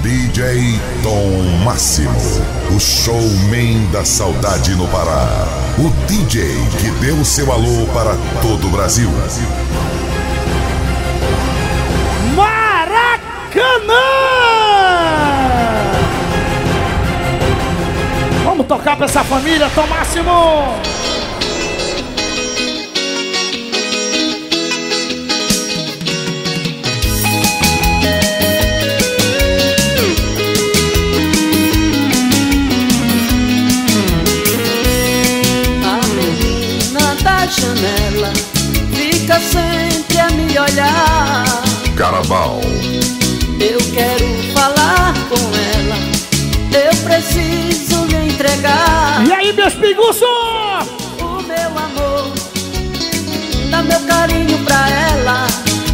DJ Tom Máximo, o showman da saudade no Pará. O DJ que deu seu alô para todo o Brasil. Maracanã! Vamos tocar pra essa família, Tom Máximo! Janela, fica sempre a me olhar. Carnaval. Eu quero falar com ela, eu preciso lhe entregar. E aí, meus pinguços? O meu amor, dá meu carinho pra ela.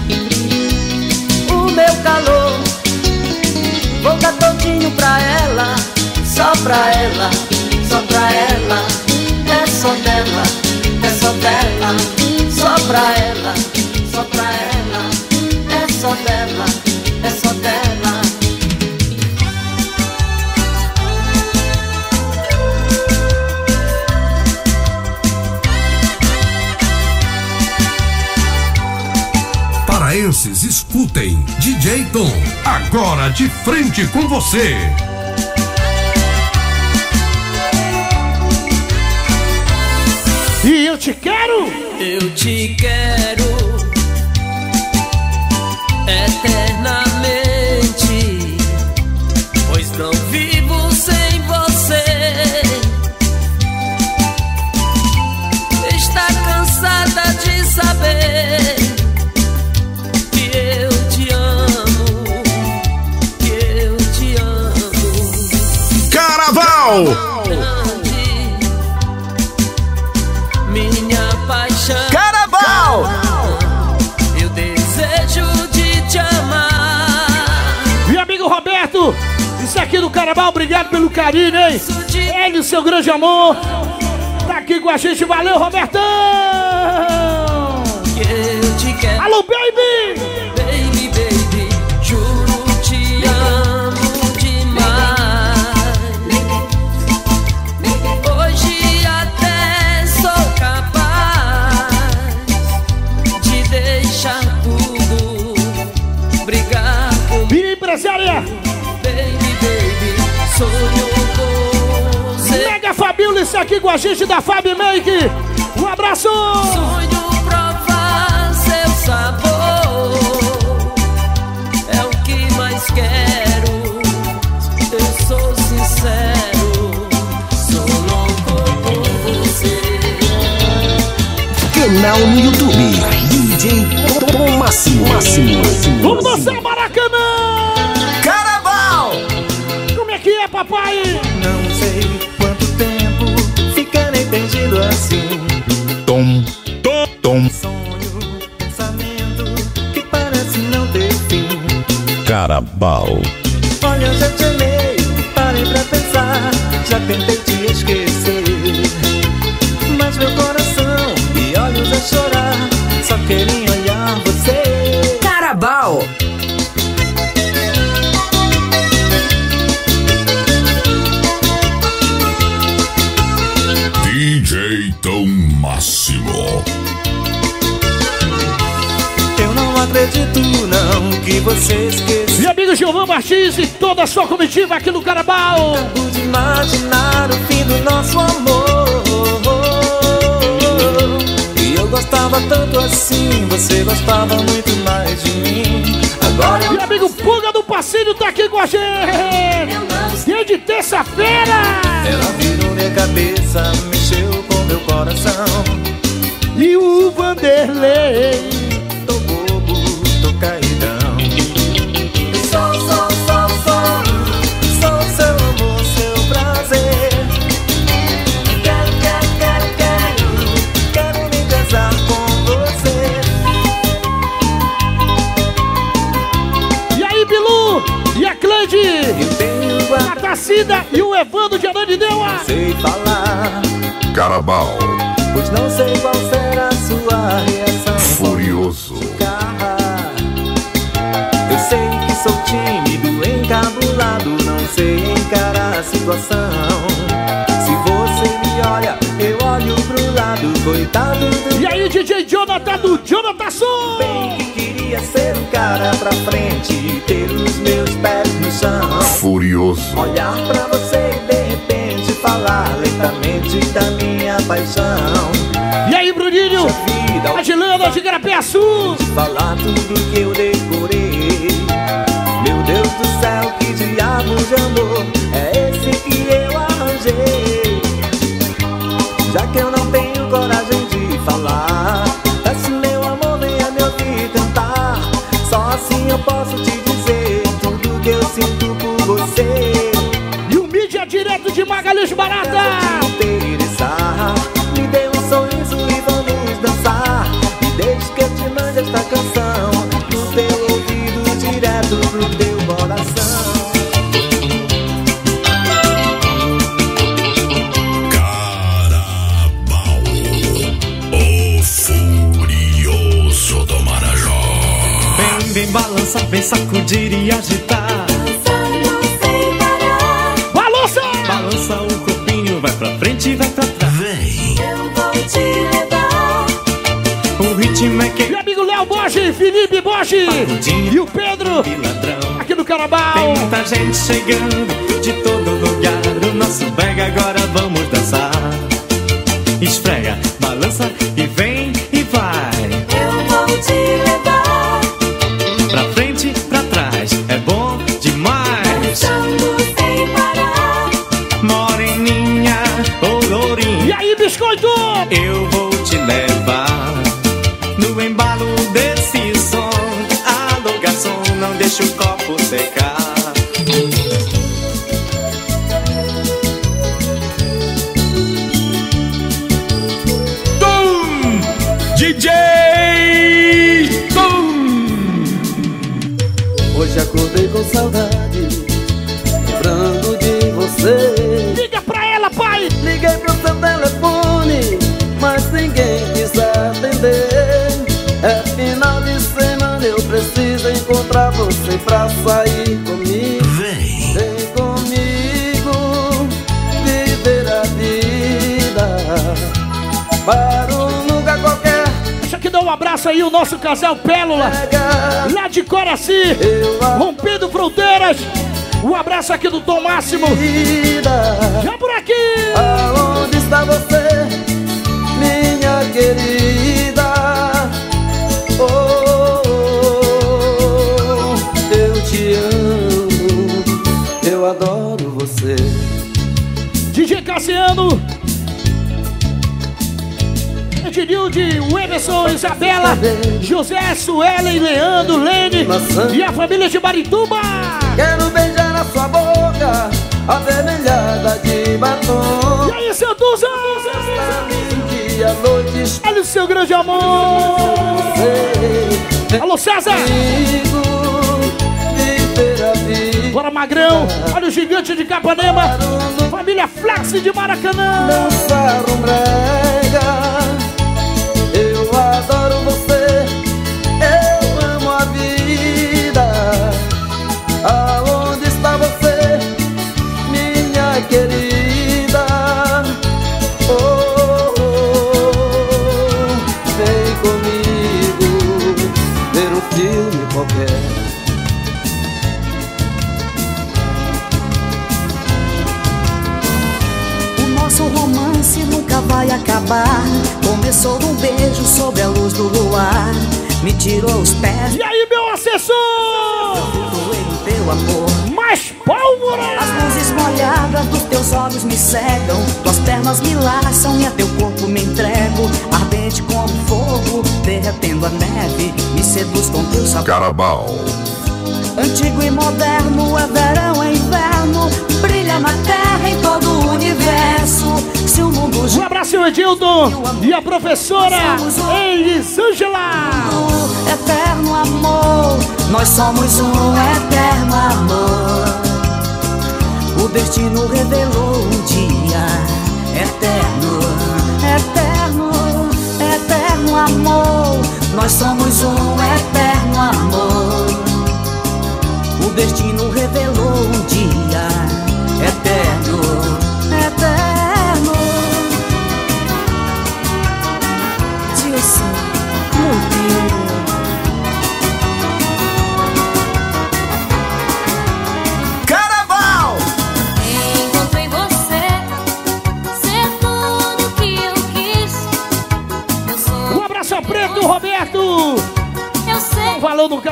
O meu calor, vou dar todinho pra ela. Só pra ela, só pra ela. É só dela, é só dela, só pra ela, só pra ela, é só dela, é só dela. Paraenses, escutem, DJ Tom, agora de frente com você. E eu te quero! Eu te quero eternamente, pois não vivo sem você. Está cansada de saber que eu te amo, que eu te amo. Carnaval! Carnaval! Eu desejo de te amar. Meu amigo Roberto, isso aqui do Carnaval, obrigado pelo carinho, hein? Ele, seu grande amor, tá aqui com a gente, valeu, Robertão! Eu te quero. Alô, baby! Baby, baby, juro te amo demais. Hoje até sou capaz de deixar tudo, brigar comigo. Minha empresária! Baby, baby, sonho com você. Mega Fabíola, isso aqui com a gente da Fab Make. Um abraço! Sonho provar seu sabor, é o que mais quero. Eu sou sincero, sou louco por você. Canal no YouTube, DJ Tom Máximo. Vamos dançar, Maracanã! Carnaval! Como é que é, papai? Não sei quanto tempo ficarei perdido assim. Tom. Sonho, pensamento que parece não ter fim. Carnaval. Olha, eu já te amei, parei pra pensar, já tentei te esquecer. Mas meu coração e olhos a chorar, só querem olhar você. Carnaval! DJ Tom Máximo. Eu não acredito não que você esqueceu. Meu amigo Gilvan Martins e toda a sua comitiva aqui no Carnaval. Pude imaginar o fim do nosso amor. E eu gostava tanto assim, você gostava muito mais de mim. Agora Meu amigo Puga do Passinho tá aqui com a gente. Dia de terça-feira. ela virou minha cabeça, mexeu com meu coração. E o Vanderlei. Tô bobo, tô caidão. Sou seu amor, seu prazer. Quero me casar com você. E aí, Bilu? E a Cleide? Eu tenho A Tacida e o Evandro de Ananindeua. sei falar, Carnaval. pois não sei qual será a sua reação. Furioso. Eu sei que sou tímido, encabulado. sei encarar a situação. Se você me olha, eu olho pro lado, coitado do... E aí, DJ Jonathan do Jonathan Sul? Bem que queria ser um cara pra frente e ter os meus pés no chão. Furioso. Olhar pra você e de repente falar lentamente da minha paixão. E aí, Bruninho? Agilando de Garapé Sul. Falar tudo que eu decorei. Meu Deus do céu, que diabo de amor é esse que eu arranjei? Já que eu não tenho coragem de falar, peço meu amor, venha me ouvir cantar. Só assim eu posso te dizer tudo que eu sinto por você. E o mídia direto de Magalhães Barata. Me interessar, me dê um sorriso e vamos dançar. E desde que eu te mande esta canção no teu ouvido, direto pro teu coração. Carabao, o furioso do Marajó. Vem balançar, vem sacudir e agitar. Balança! Balança o corpinho, vai pra frente e vai pra trás. Vem. Eu vou te levar. O ritmo é que Meu amigo Léo Borges, Felipe Borges e o Pedro ladrão. aqui no Carabao. Tem muita gente chegando de todo lugar. O nosso brega agora vamos dançar. Esfrega, balança e vem e vai. Eu vou te levar. Pra frente, pra trás, é bom demais. Dançando sem parar. Moreninha ou E lourinha, aí, biscoito? eu vou te levar no embalo desse som. Alô, garçom, não deixa o copo secar. DJ Tom. Hoje acordei com saudade, lembrando de você. Liga pra ela, pai. Liguei pro seu telefone, mas ninguém quis atender. É final de semana, eu preciso encontrar você pra sair comigo. Vem. Vem comigo, viver a vida para um lugar qualquer. Deixa aqui dar um abraço aí, o nosso casal Pérola, Pegar lá de Coraci, eu a rompendo fronteiras. Um abraço aqui do Tom Máximo. vida. Já por aqui. Aonde está você, minha querida? Oh, eu te amo, eu adoro você. DJ Cassiano, Edilde, o Emerson, Isabela, José, Suelen, Leandro, Lene e a família de Marituba. Quero beijar a sua boca, avermelhada de batom. E aí, seu Duza? E a noite Olha o seu grande amor. cheia. Alô, César. Comigo, viver a vida. Bora, Magrão. Olha o gigante de Capanema. Família Flex de Maracanã. Dançar um brega. Eu adoro você, eu amo a vida. Aonde está você, minha querida? Oh, oh, oh. Vem comigo ver um filme qualquer. O nosso romance nunca vai acabar. Começou num beijo sob a luz do luar. Me tirou os pés, E aí, meu assessor? doei no teu amor. Mais pólvora. As luzes molhadas dos teus olhos me cegam. Tuas pernas me laçam e a teu corpo me entrego. Ardente como fogo, derretendo a neve. Me seduz com teu sabor. Carabao. Antigo e moderno, é verão, é inverno. Brilha na terra, em todo o universo. Se o mundo Um abraço, Edildo. E a professora Elisângela. eterno amor, nós somos um eterno amor. O destino revelou um dia eterno, eterno, eterno amor. Nós somos um eterno amor. O destino revelou um dia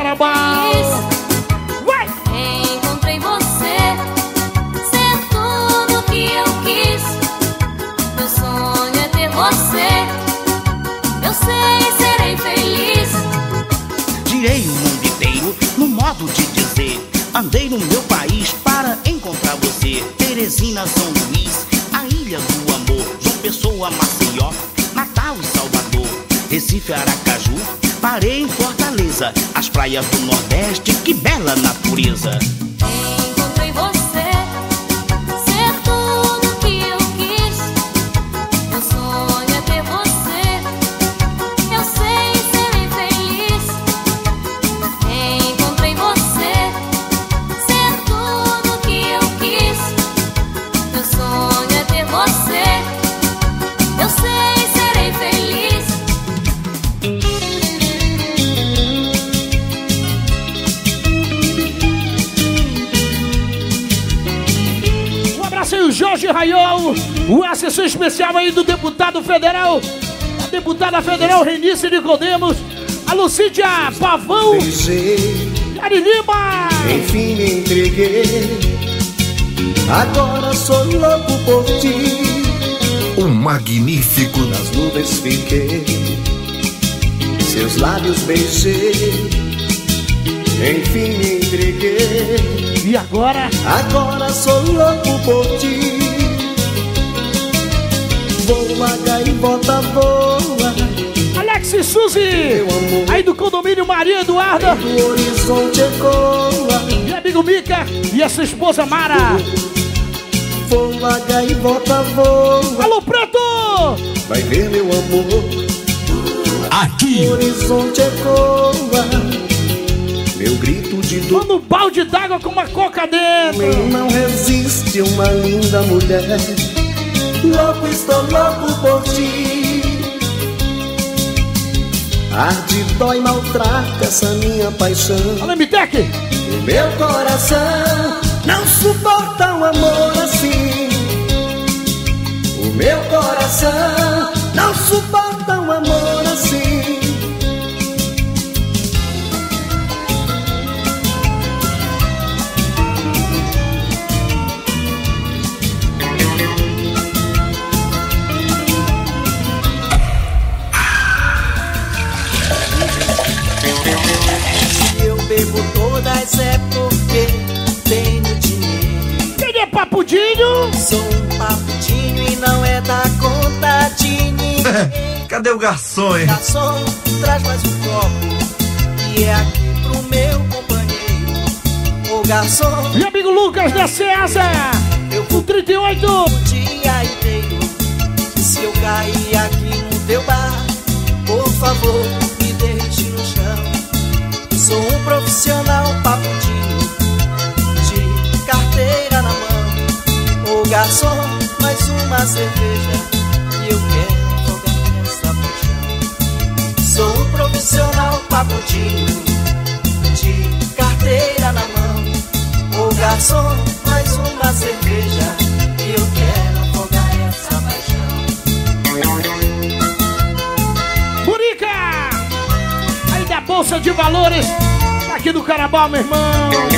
Carabao. Vai! Encontrei você, ser tudo que eu quis. Meu sonho é ter você. Eu sei, serei feliz. Girei o mundo inteiro no modo de dizer. Andei no meu país para encontrar você. Teresina, São Luís, a Ilha do Amor, João Pessoa, Maceió, Natal e Salvador, Recife, Aracaju, parei em Fortaleza, as praias do Nordeste, que bela natureza. Encontrei você, ser tudo que eu quis. Meu sonho é ter você. Eu sei, serei feliz. Encontrei você, ser tudo que eu quis. Meu sonho é ter você. Eu sei, serei feliz. Um abraço aí, o Jorge Raiol, o assessor especial aí do deputado federal, a deputada federal Renice Nicodemos, a Lucídia Pavão, Beijei, Yari Lima. enfim me entreguei. Agora sou louco por ti. O magnífico Nas nuvens fiquei, seus lábios beijei. Enfim me entreguei. E agora? Agora sou louco por ti. Voa, gaivota, voa. Alex e Suzy, Meu amor, aí do condomínio Maria Eduarda, do horizonte ecoa. e amigo Mica e essa esposa Mara. Voa, gaivota, voa. Alô, Preto! Vai ver, meu amor, Aqui, o horizonte ecoa. Meu grito de dor. Manda um balde d'água com uma coca dentro. Não resiste uma linda mulher. Louco, estou louco por ti. Arde, dói, maltrata essa minha paixão. Alô, MTEC! O meu coração não suporta um amor assim. O meu coração não suporta um amor assim. Se eu bebo todas é porque tenho dinheiro. Quem é Papudinho? Sou um papudinho e não é da conta de ninguém. Cadê o garçom, hein? Garçom, traz mais um copo e é aqui pro meu companheiro. Ô garçom, Meu amigo Lucas da César, eu o vou 38. o dia inteiro. Se eu cair aqui no teu bar, por favor, me deixe no chão. Sou um profissional papudinho, de carteira na mão. Ô garçom, mais uma cerveja e eu quero afogar essa paixão. Sou um profissional papudinho, de carteira na mão. Ô garçom, mais uma cerveja e eu quero afogar essa paixão. Burica! Aí da Bolsa de Valores, aqui do Carabao, meu irmão.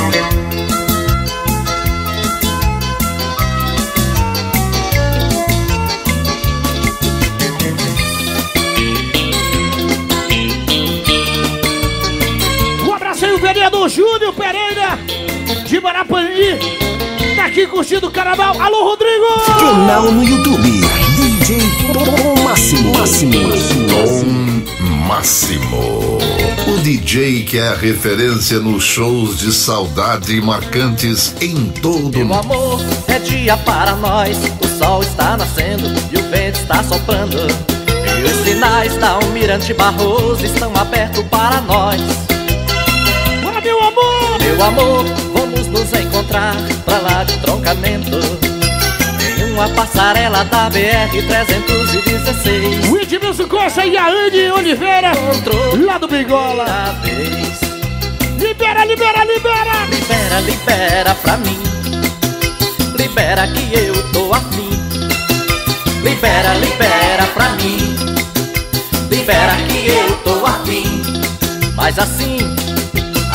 Um abraço aí, o vereador Júnior Pereira, de Marapani, tá aqui curtindo o Carabao. Alô, Rodrigo! Canal no YouTube, DJ Tom Máximo. Tom Máximo. O DJ que é a referência nos shows de saudade marcantes em todo Meu mundo. amor, é dia para nós. O sol está nascendo e o vento está soprando. E os sinais da Almirante Barroso estão abertos para nós. Bora, meu amor! Meu amor, vamos nos encontrar pra lá de Troncamento, em uma passarela da BR-316. O Edmilson Costa e a Anne Oliveira, lá do Bigola. Da vez. Libera, libera, libera! Libera, libera pra mim. Libera que eu tô afim. Libera, libera pra mim. Libera que eu tô afim. Mas assim,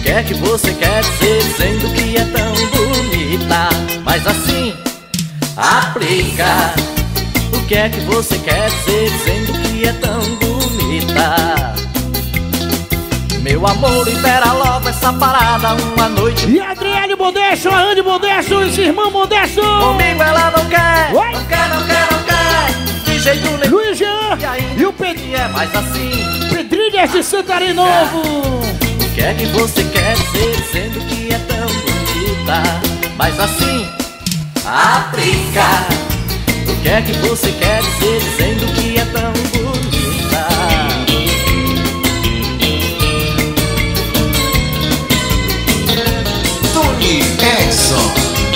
que é que você quer dizer dizendo que é tão bonita? Mas assim, aplica. O que é que você quer dizer dizendo que é tão bonita? Meu amor, libera logo essa parada uma noite. E a Adriele Modesto, a Andy Modesto, esse irmão Modesto. Comigo ela não quer. Oi? Não quer, não quer, não quer. De jeito nenhum. Luiz Jean e o Pedrinho é mais assim. Pedrinhas de Santarém Novo. O que é que você quer dizer dizendo que é tão bonita? Mas assim, aplica. O que é que você quer dizer dizendo que é tão bonita? Tony Edson.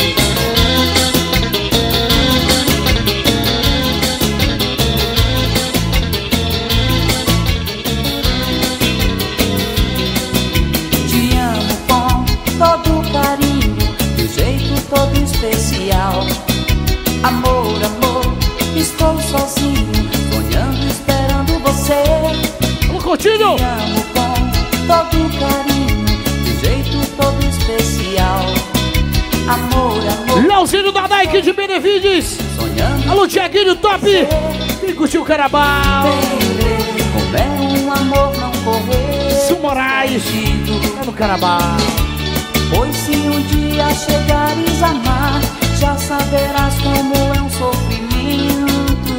Te amo com todo carinho, de jeito todo especial. Amor, amor, estou sozinho, sonhando, esperando você. Vamos curtindo! Te amo com todo carinho, de jeito todo especial. Amor, amor, Leozinho da Nike de Benevides. sonhando. Alô, Tiaguinho Top. Quem curtiu o Carabal? Como é um amor não correr. Sul Moraes. É no Carabal. Pois se um dia chegares a amar, já saberás como é um sofrimento.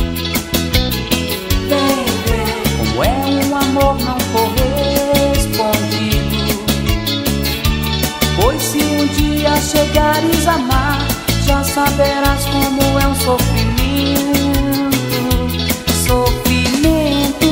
Vem ver como é um amor não correspondido. Pois se um dia chegares a amar, já saberás como é um sofrimento. Sofrimento.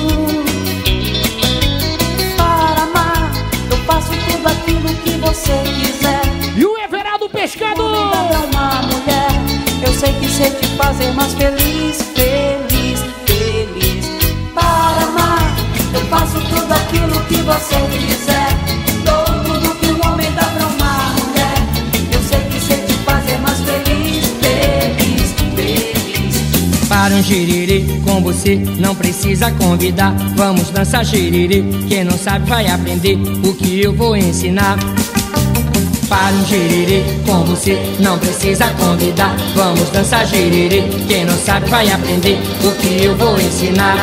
Para amar, eu faço tudo aquilo que você quiser. E o Everaldo Pescado. É uma mulher, eu sei que sei te fazer mais feliz, feliz, feliz. Para amar, eu faço tudo aquilo que você quiser. Dou tudo que um homem dá pra uma mulher. Eu sei que sei te fazer mais feliz, feliz, feliz. Para um giriri com você não precisa convidar. Vamos dançar giriri, quem não sabe vai aprender o que eu vou ensinar. Para um giriri com você não precisa convidar. Vamos dançar giriri, quem não sabe vai aprender o que eu vou ensinar.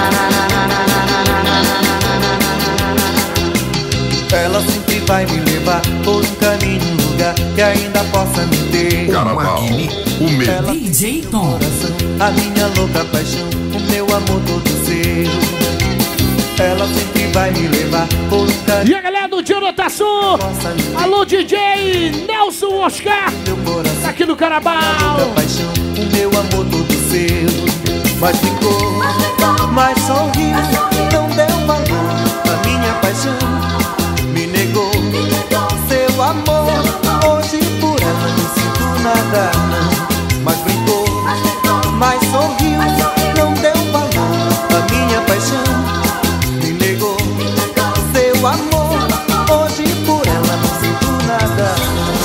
Ela sempre vai me levar por um caminho, um lugar que ainda possa me ter. Carabal, o meu. Ela DJ Tom, a minha louca paixão, o meu amor todo seu. Ela sempre vai me levar por um caminho. E a galera do Jonathan Sul. Alô, DJ Nelson Oscar. Meu coração, aqui no Carabal. louca paixão, o meu amor todo seu. Mas ficou, mas sorriu, não deu valor. A minha paixão me negou seu amor. Hoje por ela não sinto nada, não. Mas brincou, mas sorriu, não deu valor. A minha paixão me negou seu amor. Hoje por ela não sinto nada,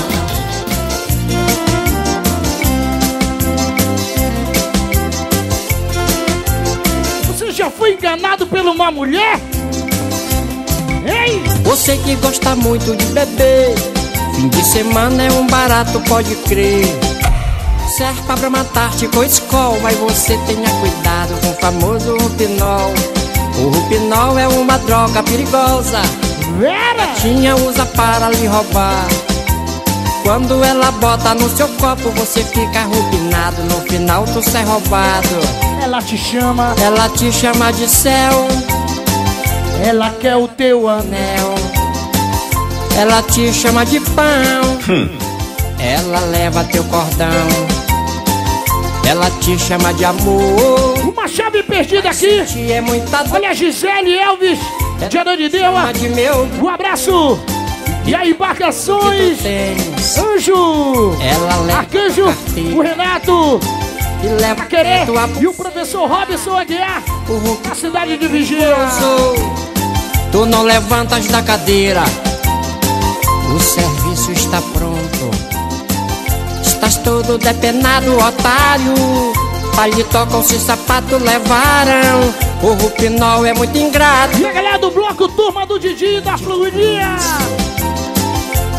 não. Você já foi enganado por uma mulher? Ei! você que gosta muito de beber, fim de semana é um barato, pode crer. Serve pra matar-te com Skol, mas você tenha cuidado com o famoso Rupinol. O Rupinol é uma droga perigosa, Vera! Tinha usa para lhe roubar. Quando ela bota no seu copo, você fica rupinado. No final tu sai roubado. Ela te chama, ela te chama de céu, ela quer o teu anel. Ela te chama de pão, ela leva teu cordão. Ela te chama de amor. Uma chave perdida aqui. É muita dor. Olha a Gisele Elvis de Ananindeua. Um abraço. E a Embarcações Anjo, ela Arcanjo, o Renato e leva a querer e o professor Robson Aguiar, a cidade de Vigia. Tu não levantas da cadeira, o serviço está pronto. Estás todo depenado, otário. Paletó com seu sapato levaram. O Rupinol é muito ingrato. E a galera do bloco Turma do Didi da Fluidinha.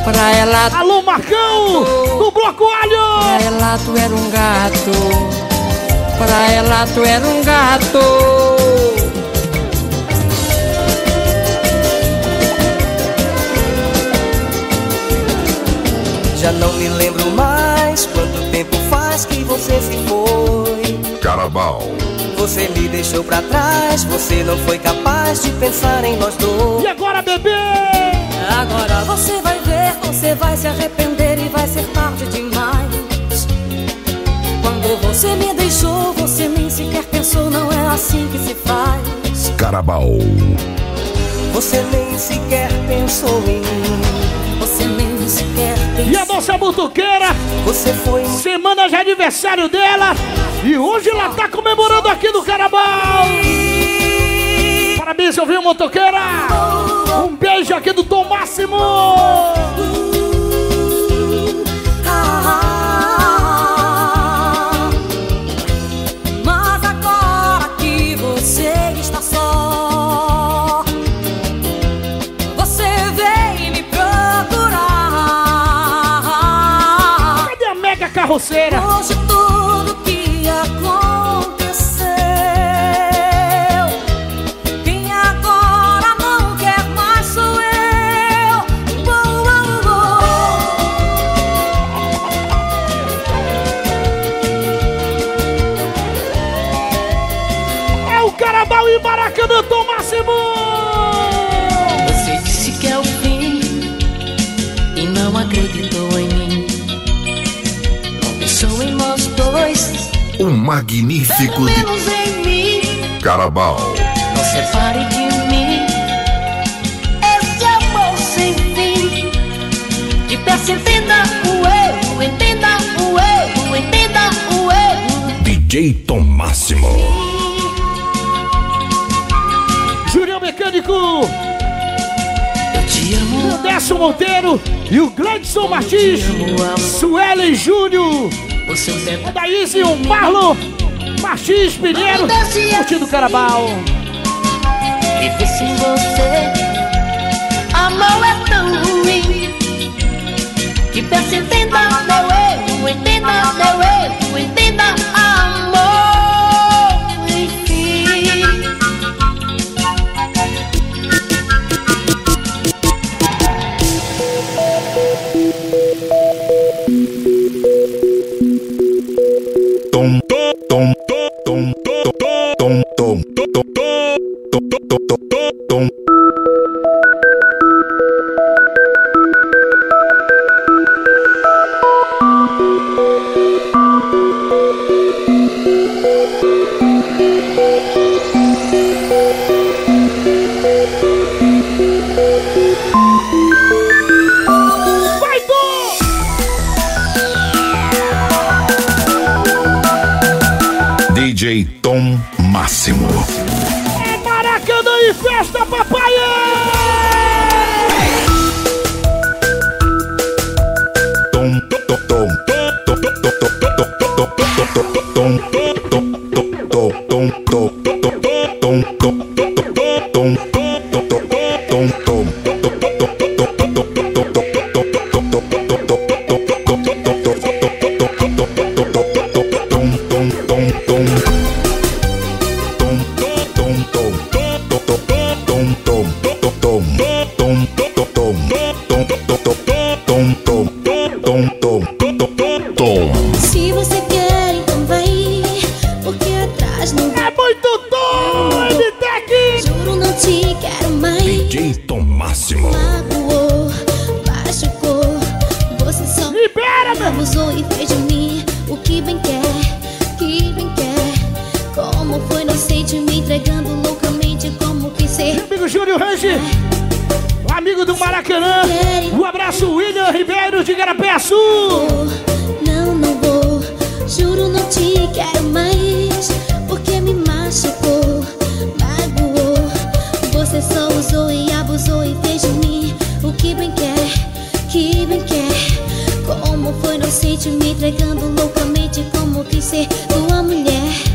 Pra ela. Alô, Marcão, do Bloco Alho. Pra ela tu era um gato. Pra ela tu era um gato. Já não me lembro mais quanto tempo faz que você se foi. Carabao. Você me deixou pra trás, você não foi capaz de pensar em nós dois. E agora, bebê? Agora você vai ver, você vai se arrepender e vai ser tarde demais. Quando você me deixou, você nem sequer pensou, não é assim que se faz. Carabao. Você nem sequer pensou em mim. Você nem sequer pensou. E a nossa motoqueira? Você foi. Semana de aniversário dela. E hoje ela tá comemorando aqui no Carabao. Parabéns, ouviu, motoqueira? Um beijo aqui do Tom Máximo. Mas agora que você está só, você veio me procurar. Cadê a mega carroceira? Hoje tudo que aconteceu, quem agora não quer mais sou eu. É o Carabao e Maracanã, Tom Máximo. Você disse que é o fim e não acreditou em mim. Não pensou em nós dois, Um magnífico de menos em mim. Carabao. Não separe de mim esse amor sem fim. Te peço, entenda o erro, entenda o erro, entenda o erro. DJ Tom Máximo. Julião Mecânico, Eu te amo, o Décio Monteiro e o Gleidson Martins, Suelen Júnior, você deve o Daís e o Marlon Martins Pinheiro, curtindo o Carabao. viver sem você. Amor é tão ruim. Te peço, entenda meu erro, entenda meu erro, entenda amor, enfim. Tom, tom, tom, tom, tom, tom, tom, tom, tom. Vai, Tom! DJ Tom Máximo. É Maracanã e festa, papai! Tom, tom, tom, tom, tom, tom, Se você quer, então vai, porque atrás não É muito Tom, MTEC! juro, não te quero mais. DJ Tom Máximo. Magoou, machucou, você só Libera, meu! abusou e fez de mim o que bem quer, que bem quer. Como foi, não sei, te me entregando loucamente, como que ser. Meu amigo Júnior Range, o amigo do Maracanã. Um abraço, William Ribeiro de Garapé Sul. Não, não vou, juro, não te quero mais, porque me machucou, magoou. Você só usou e abusou e fez de mim o que bem quer, que bem quer. Como foi, não sei, te me entregando loucamente, como quis ser tua mulher.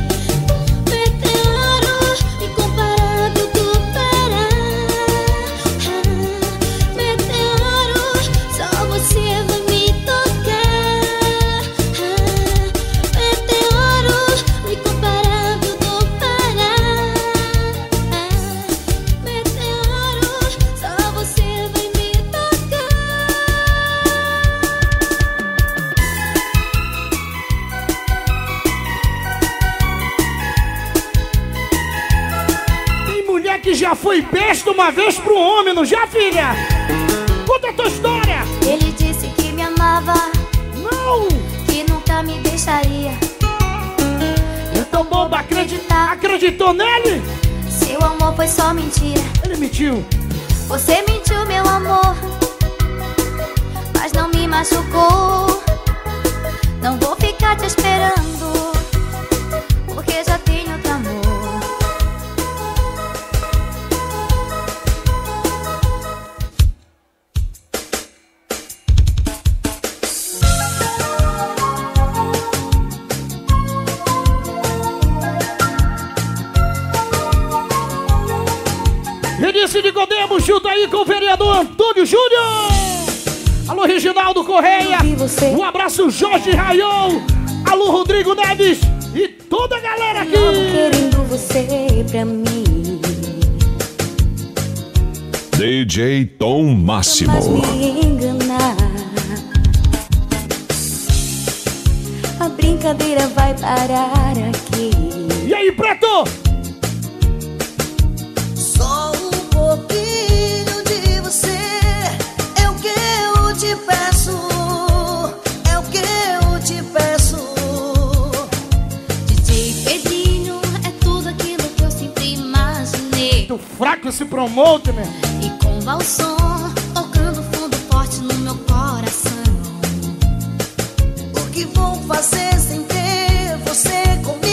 Meteoro incomparável do Pará. Meteoro, só já foi besta uma vez pro homem, não já, filha? Conta a tua história. Ele disse que me amava, não, que nunca me deixaria. Eu tô bobo acreditar. Acreditou nele? Seu amor foi só mentira. Ele mentiu. Você mentiu, meu amor, mas não me machucou. Não vou ficar te esperando, porque já tenho outro amor. Renise de Godemos, junto aí com o vereador Antônio Júnior. Alô, Reginaldo Correia. Um abraço, Jorge Raiol. Alô, Rodrigo Neves. E toda a galera aqui. Querendo você pra mim. DJ Tom Máximo. Mas me enganar. A brincadeira vai parar aqui. E aí, Preto? Só um pouquinho de você é o que eu te peço, é o que eu te peço. DJ Pedrinho é tudo aquilo que eu sempre imaginei. Muito fraco esse promote, né? E com valsom tocando fundo forte no meu coração. O que vou fazer sem ter você comigo?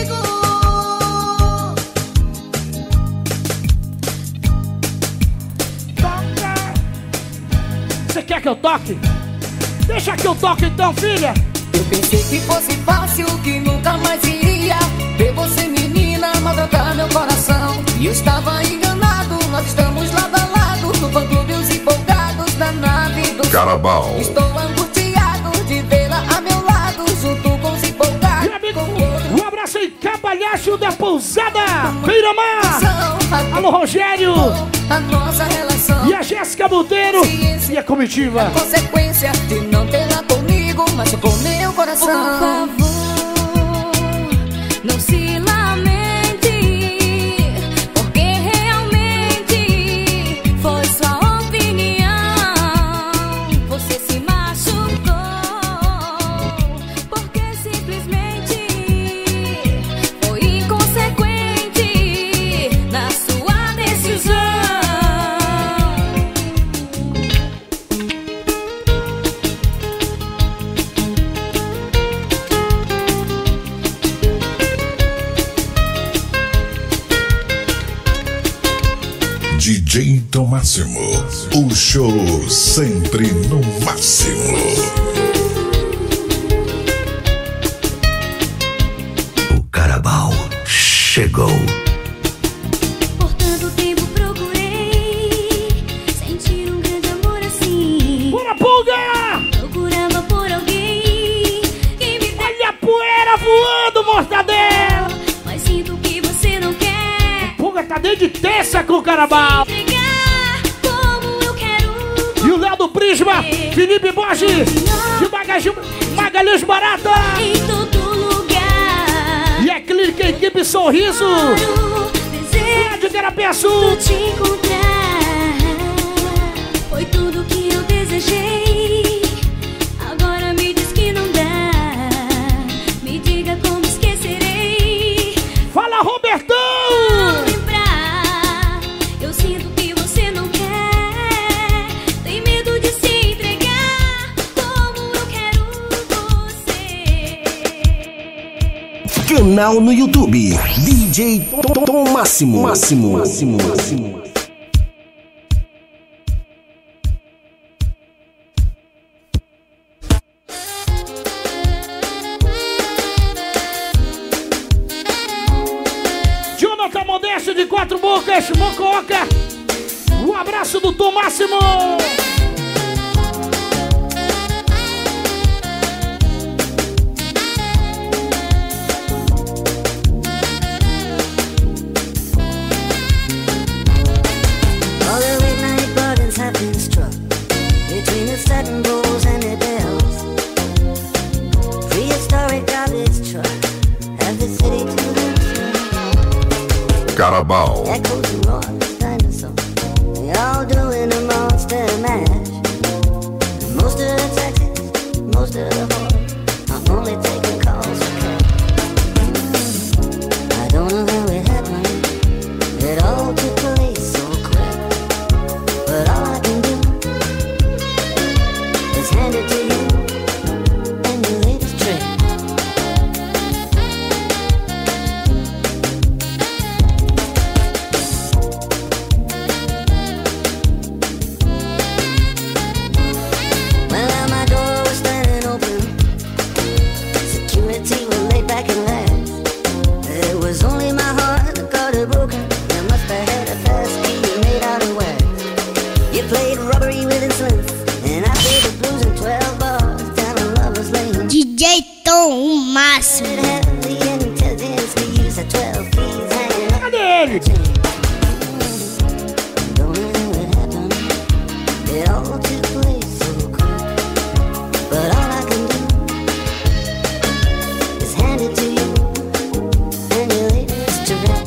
Você quer que eu toque? Deixa que eu toque então, filha. Eu pensei que fosse fácil, que nunca mais iria ver você, menina, maltratar meu coração. E eu estava enganado, nós estamos lado a lado no fã-clube, os empolgados da nave do Carabao. Estou angustiado de vê-la a meu lado, junto com os empolgados. E amigo, um abraço aí, Cabalhaço da Pousada Beira-Mar. Alô, Rogério. A nossa relação e a Jéssica Monteiro e a comitiva. A consequência de não tê-la comigo machucou meu coração. Por favor, não se lamente, porque realmente foi sua opinião. Você se machucou, porque simplesmente foi inconsequente na sua decisão. DJ Tom Máximo, o show sempre no máximo. O Carabao chegou. Por tanto tempo procurei sentir um grande amor assim. Bora, Pulga! Procurava por alguém que me... Olha a poeira voando, mortadela! Mas sinto que você não quer. Pulga tá desde terça com o Carabao. Como eu quero. E o Léo do Prisma, Felipe Borges, de Magalhães Barata. Em todo lugar. E a Clínica Equipe Sorriso. De Carapé Sul. Te encontrar foi tudo que eu desejei. Agora me diz que não dá. Me diga como esquecerei. Fala, Robertão! Lembrar, eu sinto que você não quer. Tem medo de se entregar. Como eu quero você. Canal no YouTube, DJ Tom Máximo. Máximo. Jonathan Modesto de Quatro Bocas, Mococa. Um abraço do Tom Máximo. All the late night gardens have been struck between the satin bowls and their bells. Prehistoric garbage truck have the city to themselves. Carabao. Echoes and roar. just a match. Most of the taxis, most of the boys, I'm only taking calls for cash. I don't know how it happened. It all took place so quick. But all I can do is hand it to you and your latest trick. Well, now my door was standing open. Security was laid back and last. It was only my heart that got it broken. You must have had a fast key made out of wax. You played robbery with insolence, and I played the blues in 12 bars down in Lover's Lane. DJ Tom, o máximo. It had the intelligence to use the 12 keys hanging up. Cadê ele? Don't know how it happened. It all took place so quick. But all I can do is hand it to you and your latest trick.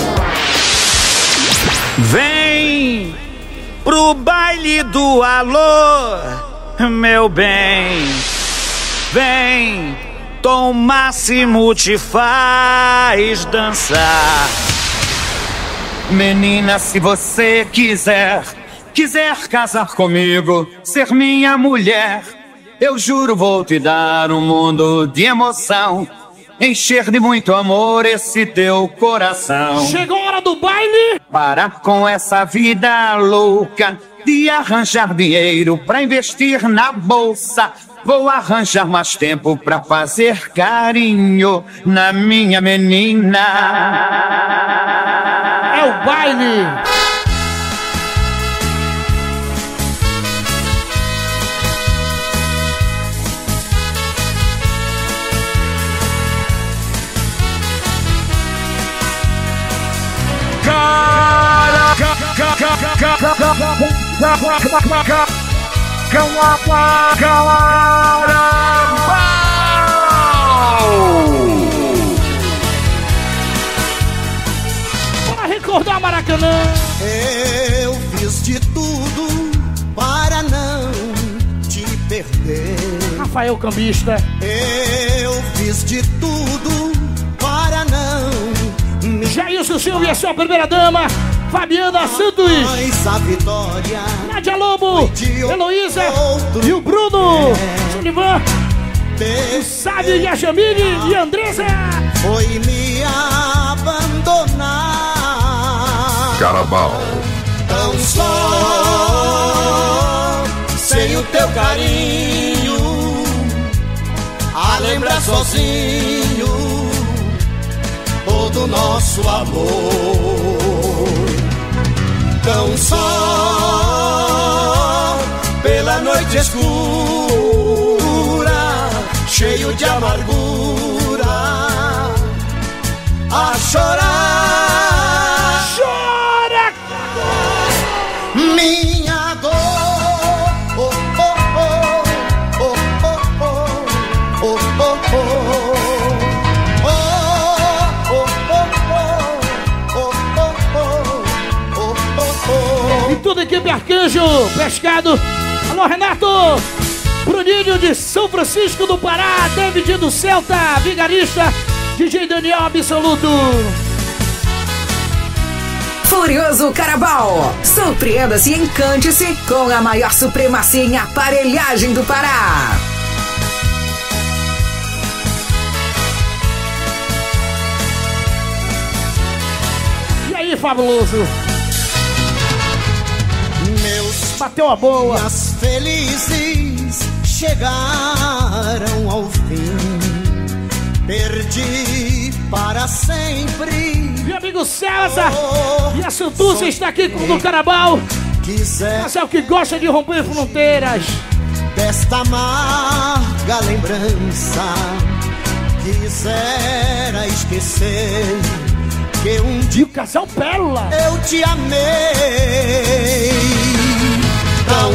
Vem pro baile do alô, meu bem. Vem, Tom Máximo te faz dançar. Menina, se você quiser casar comigo, ser minha mulher, eu juro vou te dar um mundo de emoção, encher de muito amor esse teu coração. Chegou a hora do baile. Parar com essa vida louca de arranjar dinheiro pra investir na bolsa. Vou arranjar mais tempo pra fazer carinho na minha menina. É o baile. Para recordar Maracanã. Eu fiz de tudo para não te perder. Rafael Cambista. Eu fiz de tudo para não me... Jailson Silvia, sua primeira dama. Fabiana Santos, a vitória, Nádia Lobo, Heloísa e o Bruno, Sullivan, o Sábio e a Jamile e a Andressa. Foi me abandonar. Carabao. Tão só, sem o teu carinho, a lembrar sozinho todo o nosso amor. Tão só, pela noite escura, cheio de amargura, a chorar. Chora! Minha dor, oh, oh, oh, oh, oh, oh, oh, oh. E toda a equipe Arcanjo Pescado. Alô, Renato! Bruninho de São Francisco do Pará. David do Celta, Vigarista. DJ Daniel Absoluto. Furioso Carabao. Surpreenda-se e encante-se com a maior supremacia em aparelhagem do Pará. E aí, fabuloso? Bateu a boa. Dias felizes chegaram ao fim. Perdi para sempre. Meu amigo César e a Santuza está aqui com o Carabao. Mas é o que gosta de romper fronteiras. Desta amarga lembrança, quisera esquecer que um dia o casal Pérola eu te amei. Tão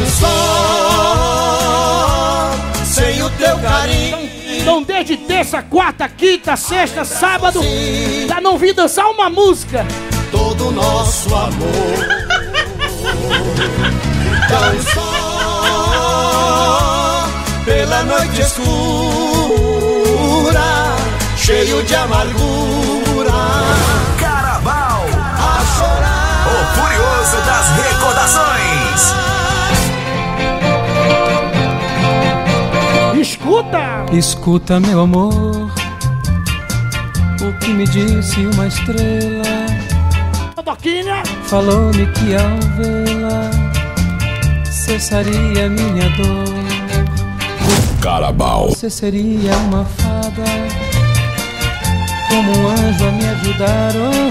só, sem o teu carinho. Então desde terça, quarta, quinta, sexta, sábado, já não vi dançar uma música. Todo o nosso amor tão só pela noite escura, cheio de amargura. Carabao, a chorar, o furioso das recordações. Escuta! Escuta, meu amor, o que me disse uma estrela. Toquinha! Falou-me que ao vê-la cessaria minha dor. Carabao. Você seria uma fada, como um anjo a me ajudar.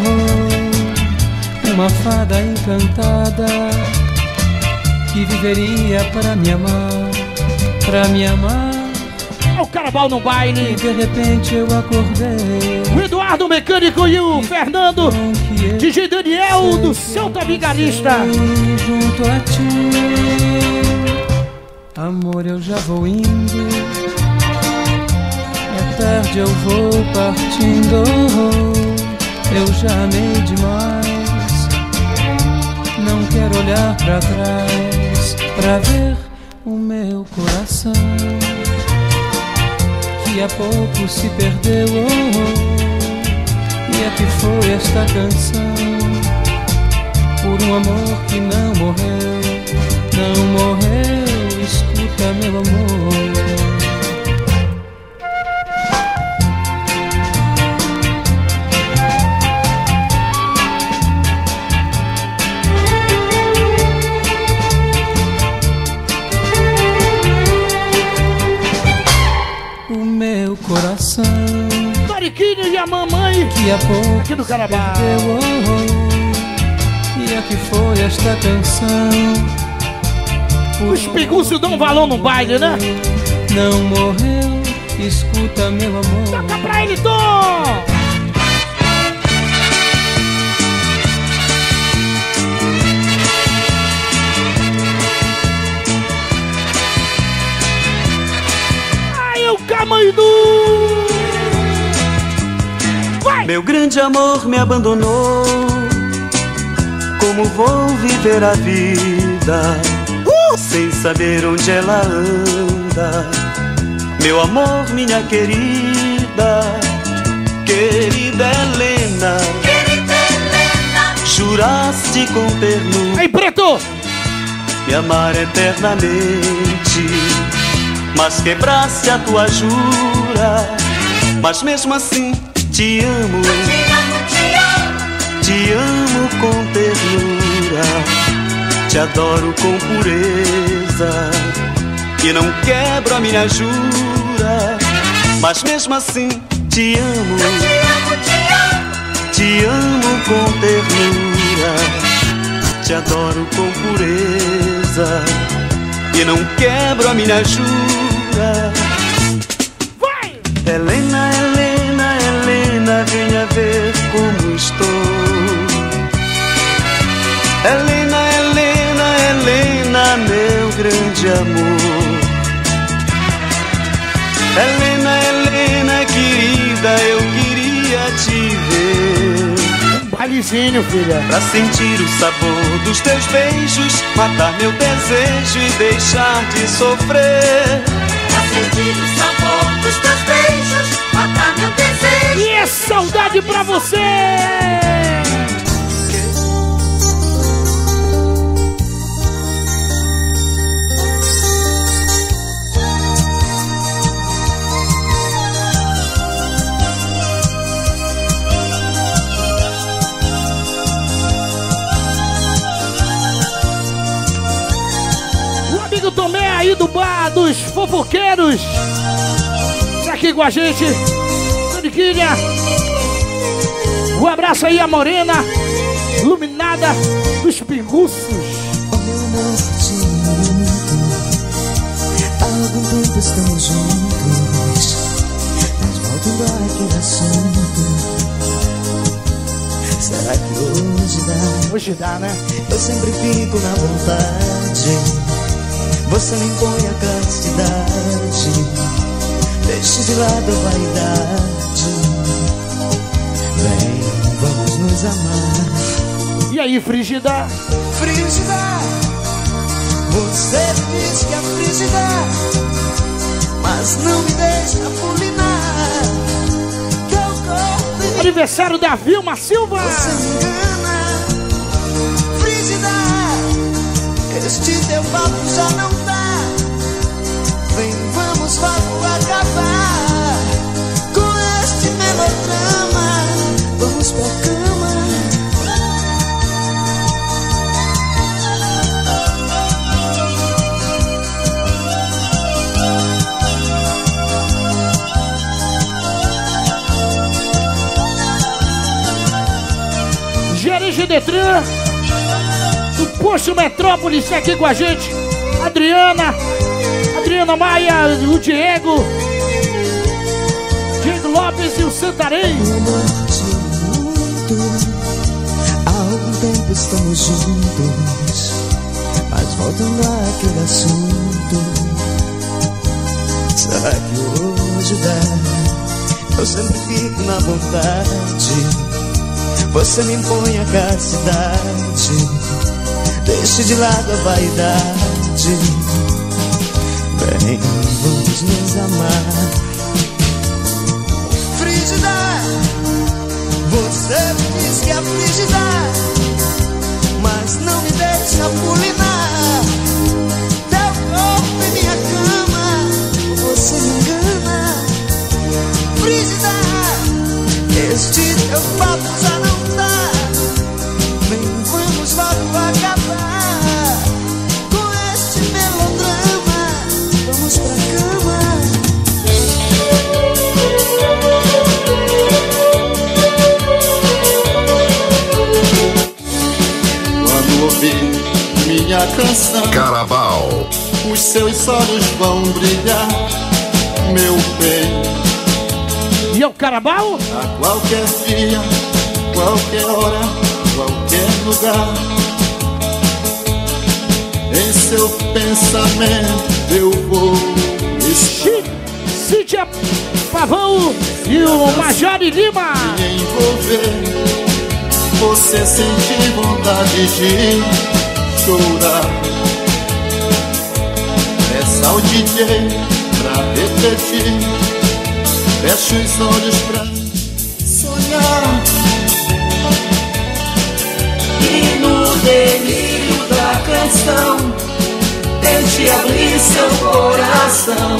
Oh, uma fada encantada que viveria para me amar, para me amar. O Carabao no baile. E de repente eu acordei. O Eduardo Mecânico e o Fernando DJ Daniel do Celta Vigarista. Junto a ti, amor, eu já vou indo. É tarde, eu vou partindo. Eu já amei demais. Não quero olhar pra trás pra ver o meu coração que há pouco se perdeu. E a que foi esta canção? Por um amor que não morreu, não morreu. Escuta, meu amor. O meu coração, Mariquinho e a mamãe que há pouco aqui do Carabao. E a que foi esta canção? Os pinguços dão valor no baile, né? Não morreu, escuta, meu amor. Toca pra ele, Tom! Ai, o Camandu! Meu grande amor me abandonou. Como vou viver a vida sem saber onde ela anda? Meu amor, minha querida, querida Helena, juraste com ternura. Ei, Preto! Me amar eternamente, mas quebraste a tua jura. Mas mesmo assim te amo, te amo com ternura, te adoro com pureza e não quebro a minha jura. Mas mesmo assim te amo, te amo com ternura, te adoro com pureza e não quebro a minha jura. Vai! Helena, Helena, Helena, venha ver como estou. Helena, Helena, Helena, meu grande amor. Helena, Helena, querida, eu queria te ver. Um bailezinho, filha. Pra sentir o sabor dos teus beijos, matar meu desejo e deixar de sofrer. Pra sentir o sabor dos teus beijos, matar meu desejo. E é saudade pra você! Tomé aí do bar dos fofoqueiros, tá aqui com a gente, Toniquinha. Um abraço aí a Morena, iluminada dos pinguços. Oh, meu amor, há algum tempo estamos juntos, mas voltando àquele assunto, será que hoje dá? Hoje dá, né? Eu sempre fico na vontade. Você me impõe a castidade, deixe de lado a vaidade. Vem, vamos nos amar. E aí, Frígida? Frígida, Você diz que é frígida, mas não me deixa pulinar. Teu corpo... Aniversário da Vilma Silva. Você me engana, frígida. Este teu papo já não dá. Vem, vamos logo acabar com este melodrama. Vamos pra cama. Gerente Detran do Posto Metrópolis está aqui com a gente. Adriana Maia, o Diego Lopes e o Santarém. Há algum tempo estamos juntos, mas voltando àquele assunto, será que hoje dá? Eu sempre fico na vontade. Você me impõe a castidade, deixe de lado a vaidade. Bem, vamos nos amar. Frígida, você diz que é frígida, mas não me deixa pulinar. Teu corpo em minha cama, você me engana. Frígida, este teu papo já não dá. Vem, vamos logo acabar com este melodrama. Vamos pra cama. Quando ouvir minha canção, Carabao, os seus olhos vão brilhar, meu bem. E é o Carabao? A qualquer dia, qualquer hora, qualquer lugar, em seu pensamento eu vou estar. Cíntia Pavão e o Major Lima. Me envolver, você sentir vontade de chorar. Peça ao DJ pra repetir, feche os olhos pra sonhar. E no delírio da canção, tente abrir seu coração.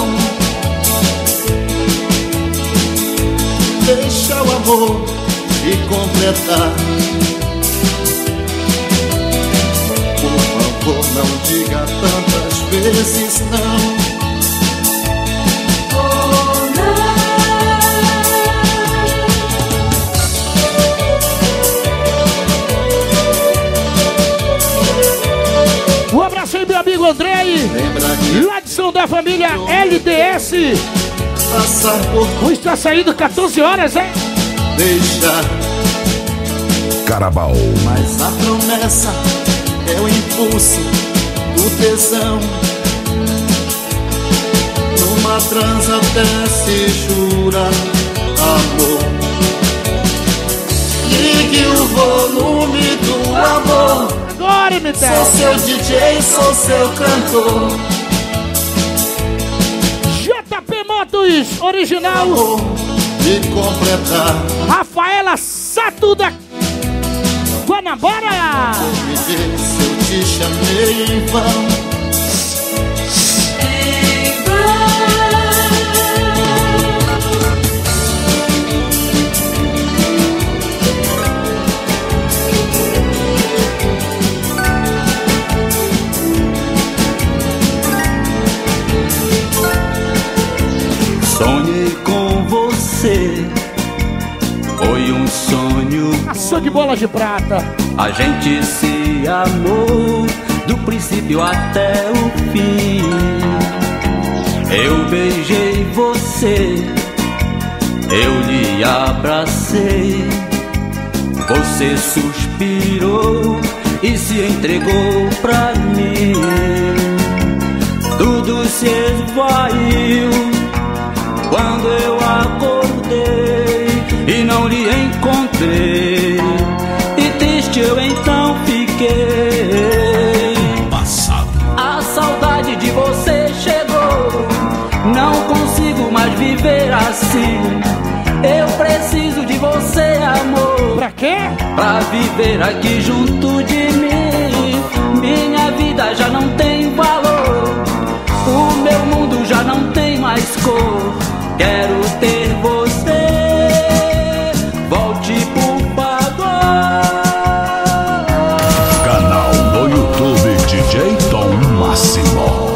Deixa o amor te completar. Por favor, não diga tantas vezes não. Um abraço aí, meu amigo Andrei, lá de São da família LDS. Hoje está saindo 14 horas, hein? Deixa Carabao, mas a promessa é o impulso do tesão. Numa transa até se jura amor. Ligue o volume do amor. Agora, me sou seu DJ, sou seu cantor. JP Motos original e completar. Rafaela Sato da Guanabara. Me diz se eu te chamei em vão. Sonhei com você, foi um sonho. Ação de bola de prata. A gente se amou do princípio até o fim. Eu beijei você, eu lhe abracei. Você suspirou e se entregou pra mim. Tudo se esvaiu quando eu acordei e não lhe encontrei, e triste eu então fiquei. Passado. A hora de você chegou. Não consigo mais viver assim. Eu preciso de você, amor. Pra quê? Pra viver aqui junto de mim. Minha vida já não tem valor. O meu mundo já não tem mais cor. Quero ter você. Volte, por favor. Canal no YouTube DJ Tom Máximo.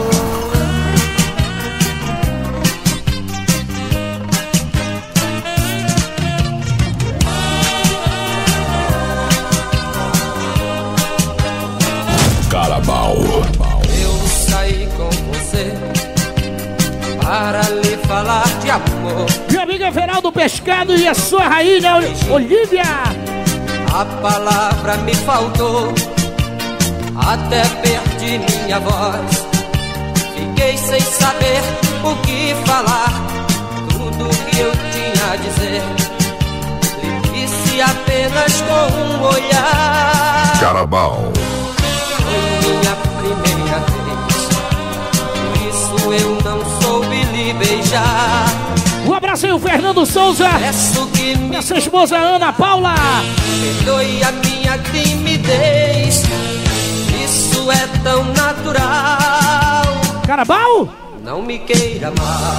Carabao. Eu saí com você para lhe falar de amor. Minha amiga Veraldo Pescado e a sua rainha Olívia. A palavra me faltou, até perdi minha voz. Fiquei sem saber o que falar, tudo que eu tinha a dizer. Lhe disse apenas com um olhar. Carabao. Foi minha primeira vez, por isso eu não soube lhe beijar. Um abraço aí, o Fernando Souza. E essa esposa Ana Paula. Perdoe a minha timidez, isso é tão natural. Carabao? Não me queira mal.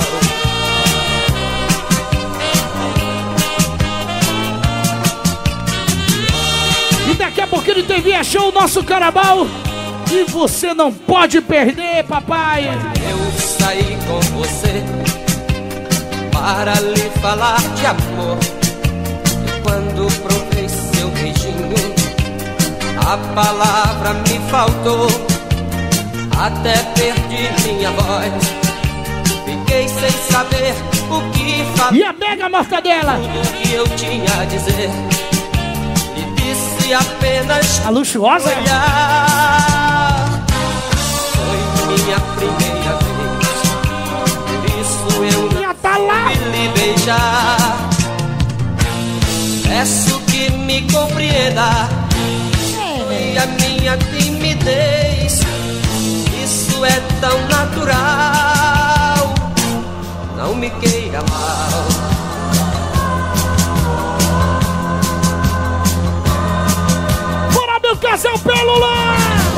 E daqui a pouquinho tem via show o nosso Carabao. E você não pode perder, papai. Eu saí com você para lhe falar de amor. E quando provei seu beijinho, a palavra me faltou, até perdi minha voz. Fiquei sem saber o que falar. E a mega mortadela? Tudo que eu tinha a dizer. E disse apenas a luxuosa olhar. Foi minha primeira vez, por isso eu não soube lhe beijar. Peço que me compreenda, foi a minha timidez, isso é tão natural. Não me queira mal. Bora, meu casal pelo lá!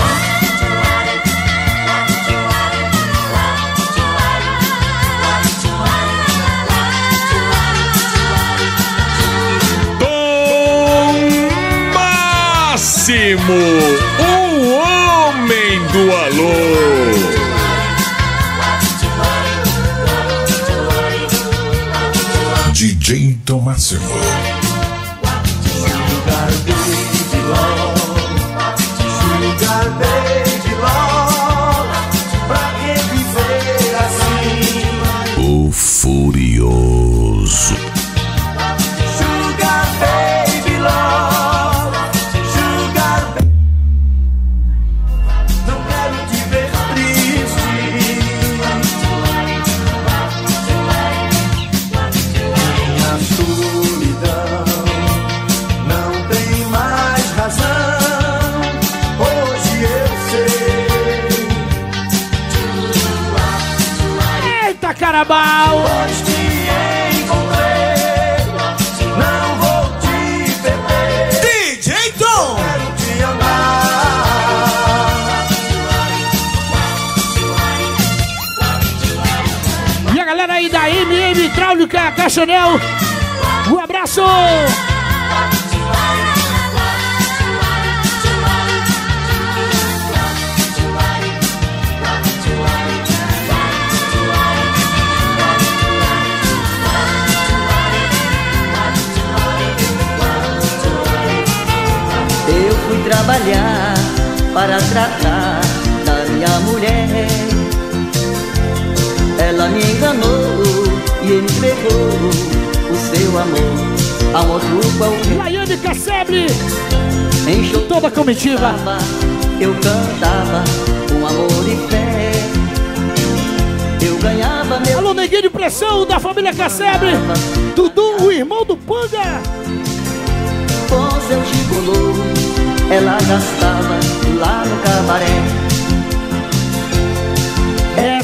Máximo, o homem do alô. DJ Tom Máximo. Sugar baby love, pra que viver assim? O Furioso. Sugar baby love, sugar baby. Não quero te ver triste. Minha solidão não tem mais razão. Hoje eu sei. Eita, Carabao! Hoje te encontrei, não vou te perder. DJ Tom! Quero te amar. E a galera aí da MM Hidráulica Caixanel, um abraço! Eu fui trabalhar para tratar da minha mulher. Ela me enganou e entregou o seu amor a um outro qualquer. Laiane Cassebre, toda a comitiva. Eu cantava com amor e fé. Eu ganhava meu... Alô, Neguinho de Pressão da família Cassebre. Dudu, o irmão do Panga. Com seu gigolô, ela gastava lá no cabaré.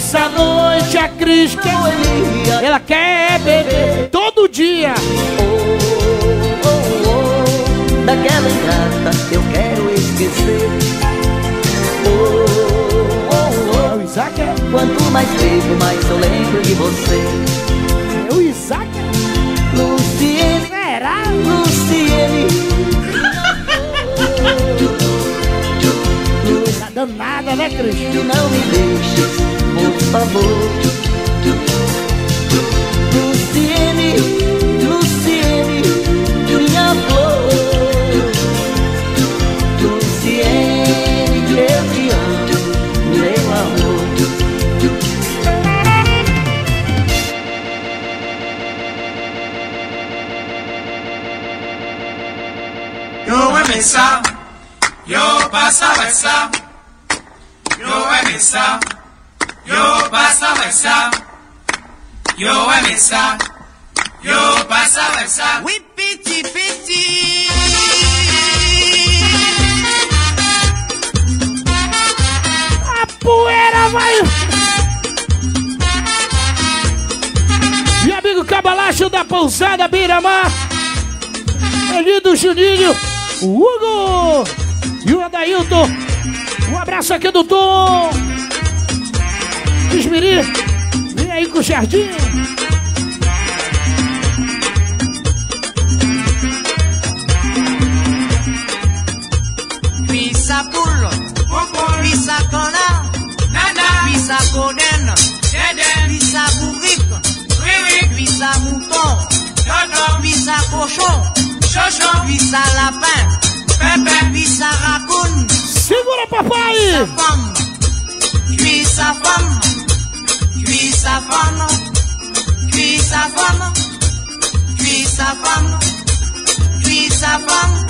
Essa noite a Cris quer, ela quer beber todo dia. Daquela ingrata eu quero esquecer. O Isaac é? Quanto mais bebo, mais eu lembro de você. É o Isaac? Luciene. Será? Luciene. Tá dando nada, né, Cris? Não me deixes, por favor. Luciene, Luciene, minha flor. Luciene, eu te amo, meu amor. Yo voy a besar, yo paso a besar. Yo voy a besar, yo paso a besar. Yo voy a besar, yo paso a besar. Whippity pitty. A poeira vai. Meu amigo Cabalacho da Pousada Beira-Mar. Ali do Juninho, o Hugo e o Adailton. Um abraço aqui do Tom. Esmiri, vem aí com o Jardim. Pisa burro, pisa cona, pisa conena, pisa burrico, pisa mouton, pisa cochon, pisa lapin, pisa raccoon. Segura, papai! Cuis sa femme, cuis sa femme, cuis sa femme, cuis sa femme, cuis sa femme.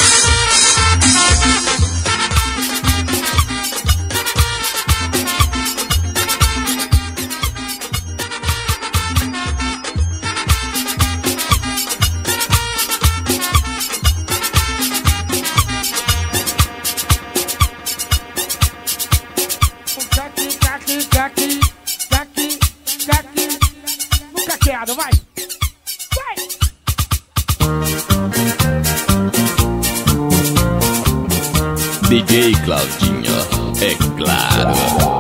Vai! DJ Claudinho, é claro.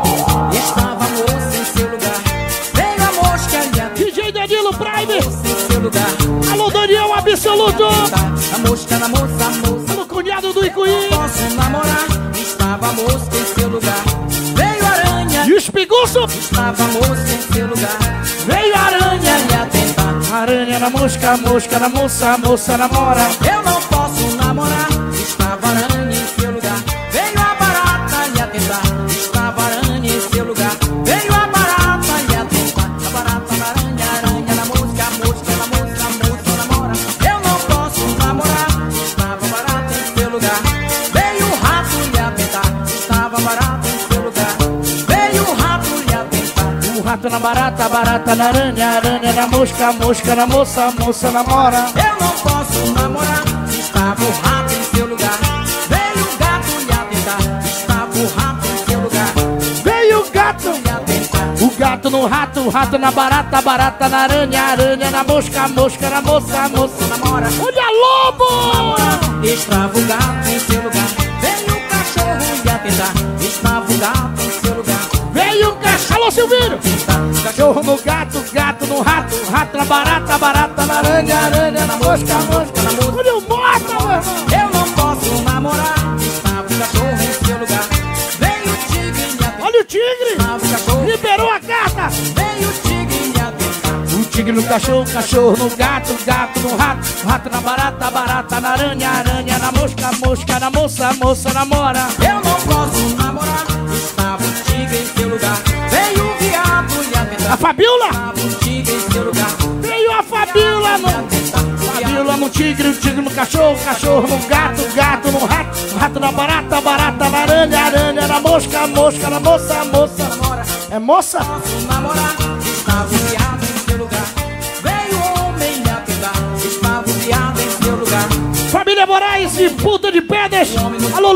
Estava a moça em seu lugar, veio a mosca e DJ Danilo Prime em seu lugar. Alô Daniel Absoluto. A mosca na moça, a moça. Alô cunhado do Icuí. Posso namorar, estava a mosca em seu lugar. Veio a aranha e o espiguço. Estava a moça em seu lugar. Veio a aranha lhe atentar. Aranha na mosca, mosca na moça, moça namora. Eu não posso namorar, estava a aranha em seu lugar. Veio a barata lhe atentar. Estava a aranha em seu lugar. Veio a barata lhe atentar. A barata na aranha, aranha na mosca, mosca na moça, moça namora. Eu não posso namorar, estava a barata em seu lugar. Veio o rato lhe atentar. Estava a barata em seu lugar. Veio o rato lhe atentar. O rato na barata, barata na aranha, aranha na mosca, mosca na moça, moça namora. Eu não posso namorar, estava o rato em seu lugar. Veio o gato lhe atentar. Estava o rato em seu lugar. Veio o gato lhe atentar. O gato no rato, o rato na barata, barata na aranha, aranha na mosca, mosca na moça, moça namora. Olha lobo! Namora. Estava o gato em seu lugar. Veio o cachorro lhe atentar. Estava o gato em seu lugar. Veio o cachorro. Alô, Silvino! Cachorro no gato, gato no rato, rato na barata, barata na aranha, aranha na mosca, mosca na moça. Olha o mosca, meu irmão! Eu não posso namorar. Estava o cachorro em seu lugar. Veio o tigre lhe atentar. Olha o tigre! Estava o cachorro. Liberou a carta! Veio o tigre lhe atentar. O tigre no cachorro, cachorro no gato, gato no rato, rato na barata, barata na aranha, aranha na mosca, mosca na moça, moça namora. Eu não posso namorar. Estava o tigre em seu lugar. Veio o viado lhe atentar. A Fabiola! Estava o tigre em seu lugar. Veio a Fabiola no... Fabiola no tigre, o tigre no cachorro, cachorro no gato, gato no rato, rato na barata, barata na aranha, aranha na mosca, mosca na moça, moça namora. É moça? Posso namorar. Estava o viado em seu lugar. Veio o homem lhe atentar. Estava o viado em seu lugar. Família Moraes e Puta de Pedras. Alô, Leandro,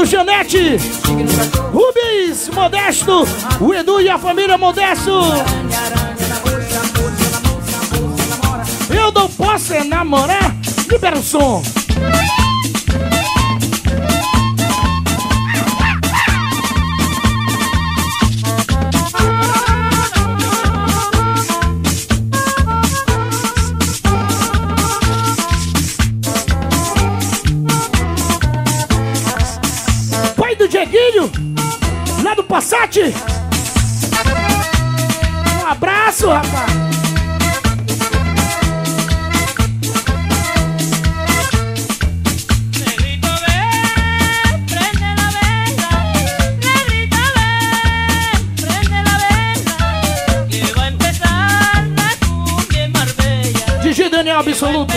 Janete, Rubens, Modesto, o Edu e a família Modesto. Eu não posso namorar. Libera o som. Pai do Dieguinho, lá do Passat. Um abraço, rapaz. Daniel Absoluto.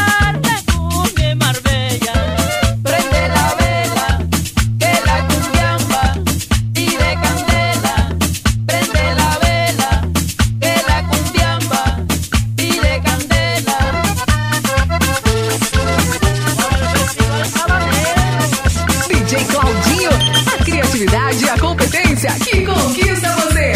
DJ Claudinho, a criatividade e a competência que conquista você.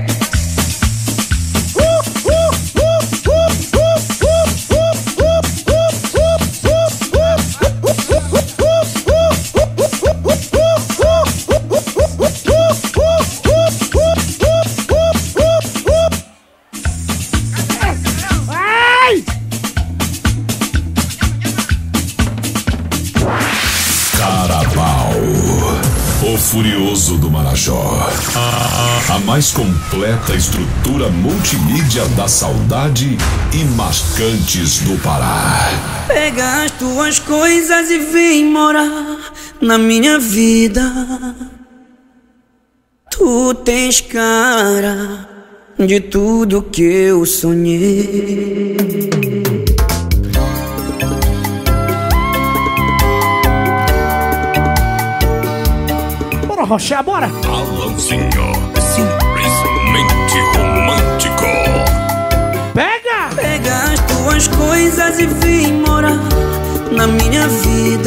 Furioso do Marajó. A mais completa estrutura multimídia da saudade e marcantes do Pará. Pega as tuas coisas e vem morar na minha vida. Tu tens cara de tudo que eu sonhei. Rocha, bora! Alanzinho, simplesmente romântico. Pega! Pega as tuas coisas e vem morar na minha vida.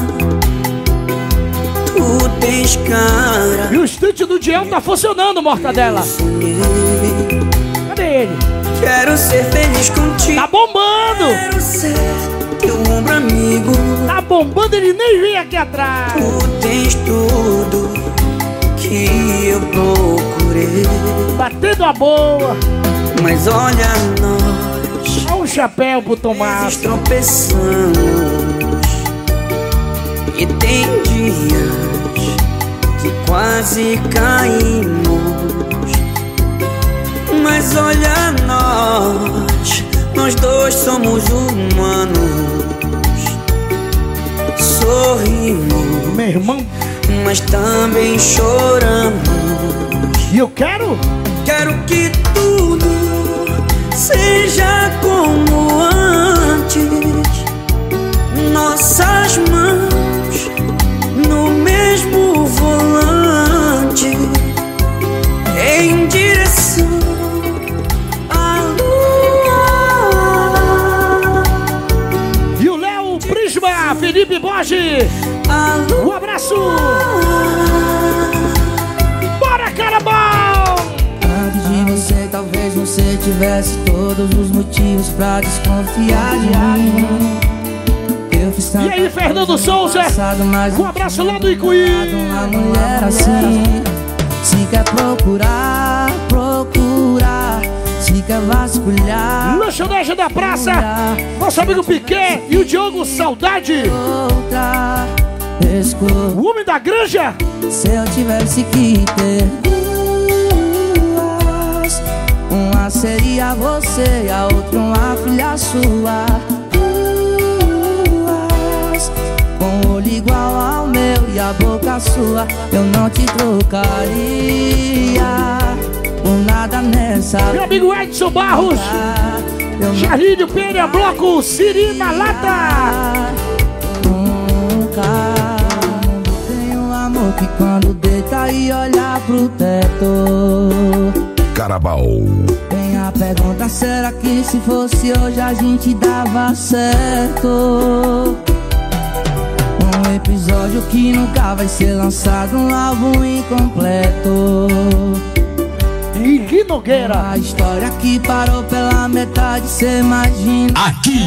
Tu tens cara. E o estúdio do Diel tá funcionando, Mortadela. Cadê ele? Quero ser feliz contigo. Tá bombando! Quero ser teu ombro amigo. Tá bombando, ele nem vem aqui atrás. Tu tens tudo que eu procurei. Batendo a boa. Mas olha nós. Olha o chapéu pro Tomás. Tropeçamos. E tem dias que quase caímos. Mas olha nós dois somos humanos. Sorrimos, meu irmão, mas também choramos. E eu quero que tudo seja como antes. Nossas mãos no mesmo volante, em direção à lua. E o Léo Prisma, Felipe Borges, um abraço. Bora, Carabão! Antes de você, talvez você tivesse todos os motivos pra desconfiar de mim. E aí, Fernando Souza, um abraço lá do Icuí. Uma mulher assim, se quer procurar, se quer vasculhar. Lanchonete da Praça, nosso amigo Piquet e o Diogo Saudade. O homem da granja. Se eu tivesse que ter duas, uma seria você e a outra uma filha sua. Com o olho igual ao meu e a boca sua, eu não te trocaria por nada nessa. Meu amigo Edson Barros, Charlinho Pereira, Bloco, Siri na lata. Nunca tem um amor que quando deita e olha pro teto. Carabao. Tem a pergunta, será que se fosse hoje a gente dava certo? episódio que nunca vai ser lançado, um álbum incompleto. Henrique Nogueira. A história que parou pela metade, cê imagina. Aqui.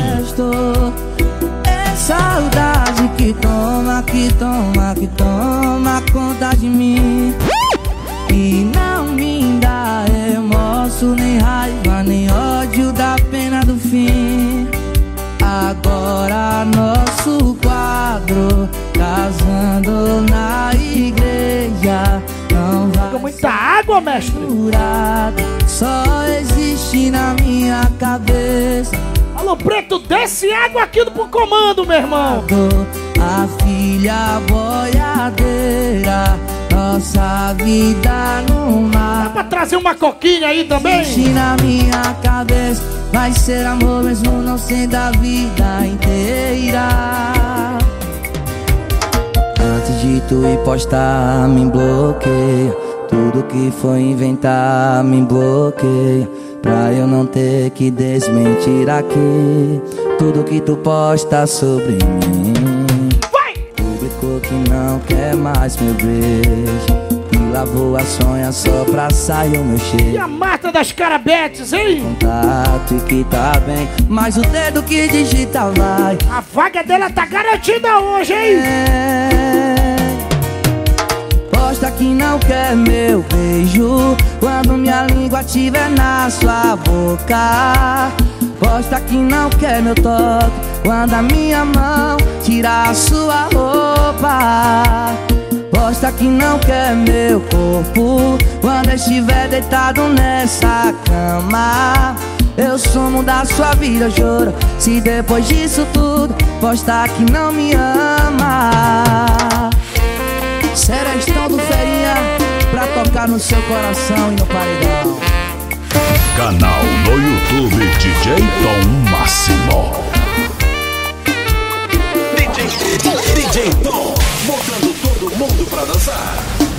É saudade que toma, que toma, que toma conta de mim. E não me dá remorso, nem raiva, nem ódio da pena do fim. Agora nosso quadro, casando na igreja, não vai. Com muita água, mestre. Só existe na minha cabeça. Alô, Preto, desce água aqui pro comando, meu irmão. A filha boiadeira, nossa vida no mar. Dá pra trazer uma coquinha aí também? Existe na minha cabeça, vai ser amor mesmo não sendo a vida inteira. Antes de tu ir postar, me bloqueia. Tudo que foi inventar, me bloqueia. Pra eu não ter que desmentir aqui tudo que tu posta sobre mim. Vai! Publicou que não quer mais meu beijo, e lavou a sonha só pra sair o meu cheiro. E a Marta das Carabetes, hein? Contato e que tá bem, mas o dedo que digita vai. A vaga dela tá garantida hoje, hein? Posta que não quer meu beijo quando minha língua estiver na sua boca. Posta que não quer meu toque quando a minha mão tirar a sua roupa. Posta que não quer meu corpo quando estiver deitado nessa cama. Eu sumo da sua vida, juro. Se depois disso tudo posta que não me ama. Serestão do Ferinha pra tocar no seu coração e no paredão. Canal no YouTube DJ Tom Máximo. DJ Tom, botando todo mundo pra dançar.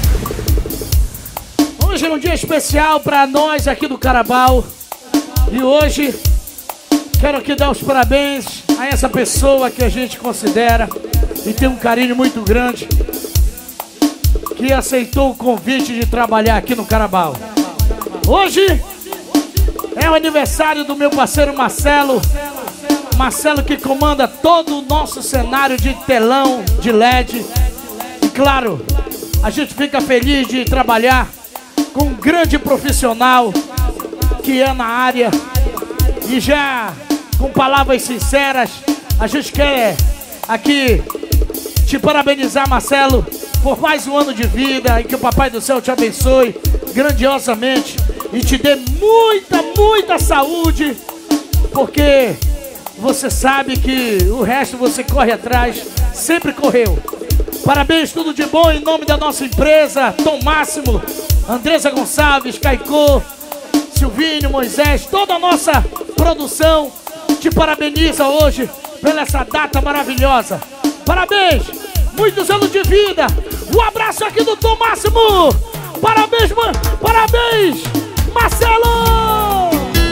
Hoje é um dia especial pra nós aqui do Carabao. E hoje quero aqui dar os parabéns a essa pessoa que a gente considera e tem um carinho muito grande, que aceitou o convite de trabalhar aqui no Carabao. Hoje é o aniversário do meu parceiro Marcelo. Marcelo que comanda todo o nosso cenário de telão, de LED. E claro, a gente fica feliz de trabalhar com um grande profissional que é na área. E já com palavras sinceras, a gente quer aqui te parabenizar, Marcelo, por mais um ano de vida e que o Papai do Céu te abençoe grandiosamente e te dê muita, muita saúde, porque você sabe que o resto você corre atrás, sempre correu. Parabéns, tudo de bom em nome da nossa empresa, Tom Máximo, Andressa Gonçalves, Caicô, Silvinho, Moisés, toda a nossa produção te parabeniza hoje pela essa data maravilhosa. Parabéns! Muitos anos de vida. Um abraço aqui do Tom Máximo. Parabéns, parabéns, Marcelo.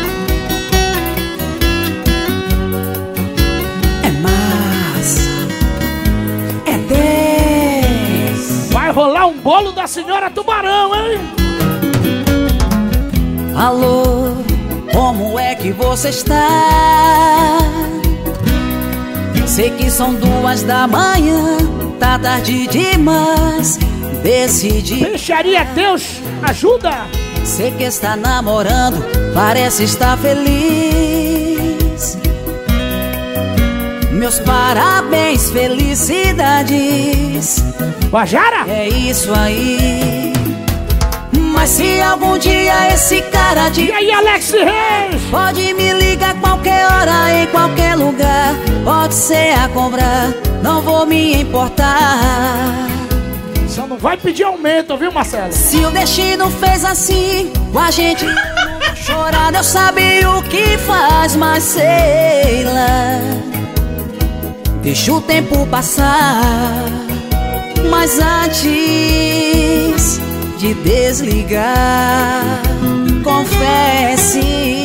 É massa, é 10. Vai rolar um bolo da senhora Tubarão, hein? Alô, como é que você está? Sei que são 2 da manhã, tá tarde demais. Decidi. Peixaria Deus, ajuda! Sei que está namorando, parece estar feliz. Meus parabéns, felicidades. Guajara? É isso aí. Mas se algum dia esse cara de... E aí, Alex Reis? Pode me ligar qualquer hora, em qualquer lugar. Pode ser a cobrar, não vou me importar. Só não vai pedir aumento, viu, Marcelo? Se o destino fez assim com a gente, chorar eu sabia o que faz, mas sei lá. Deixa o tempo passar, mas antes de desligar, confesse.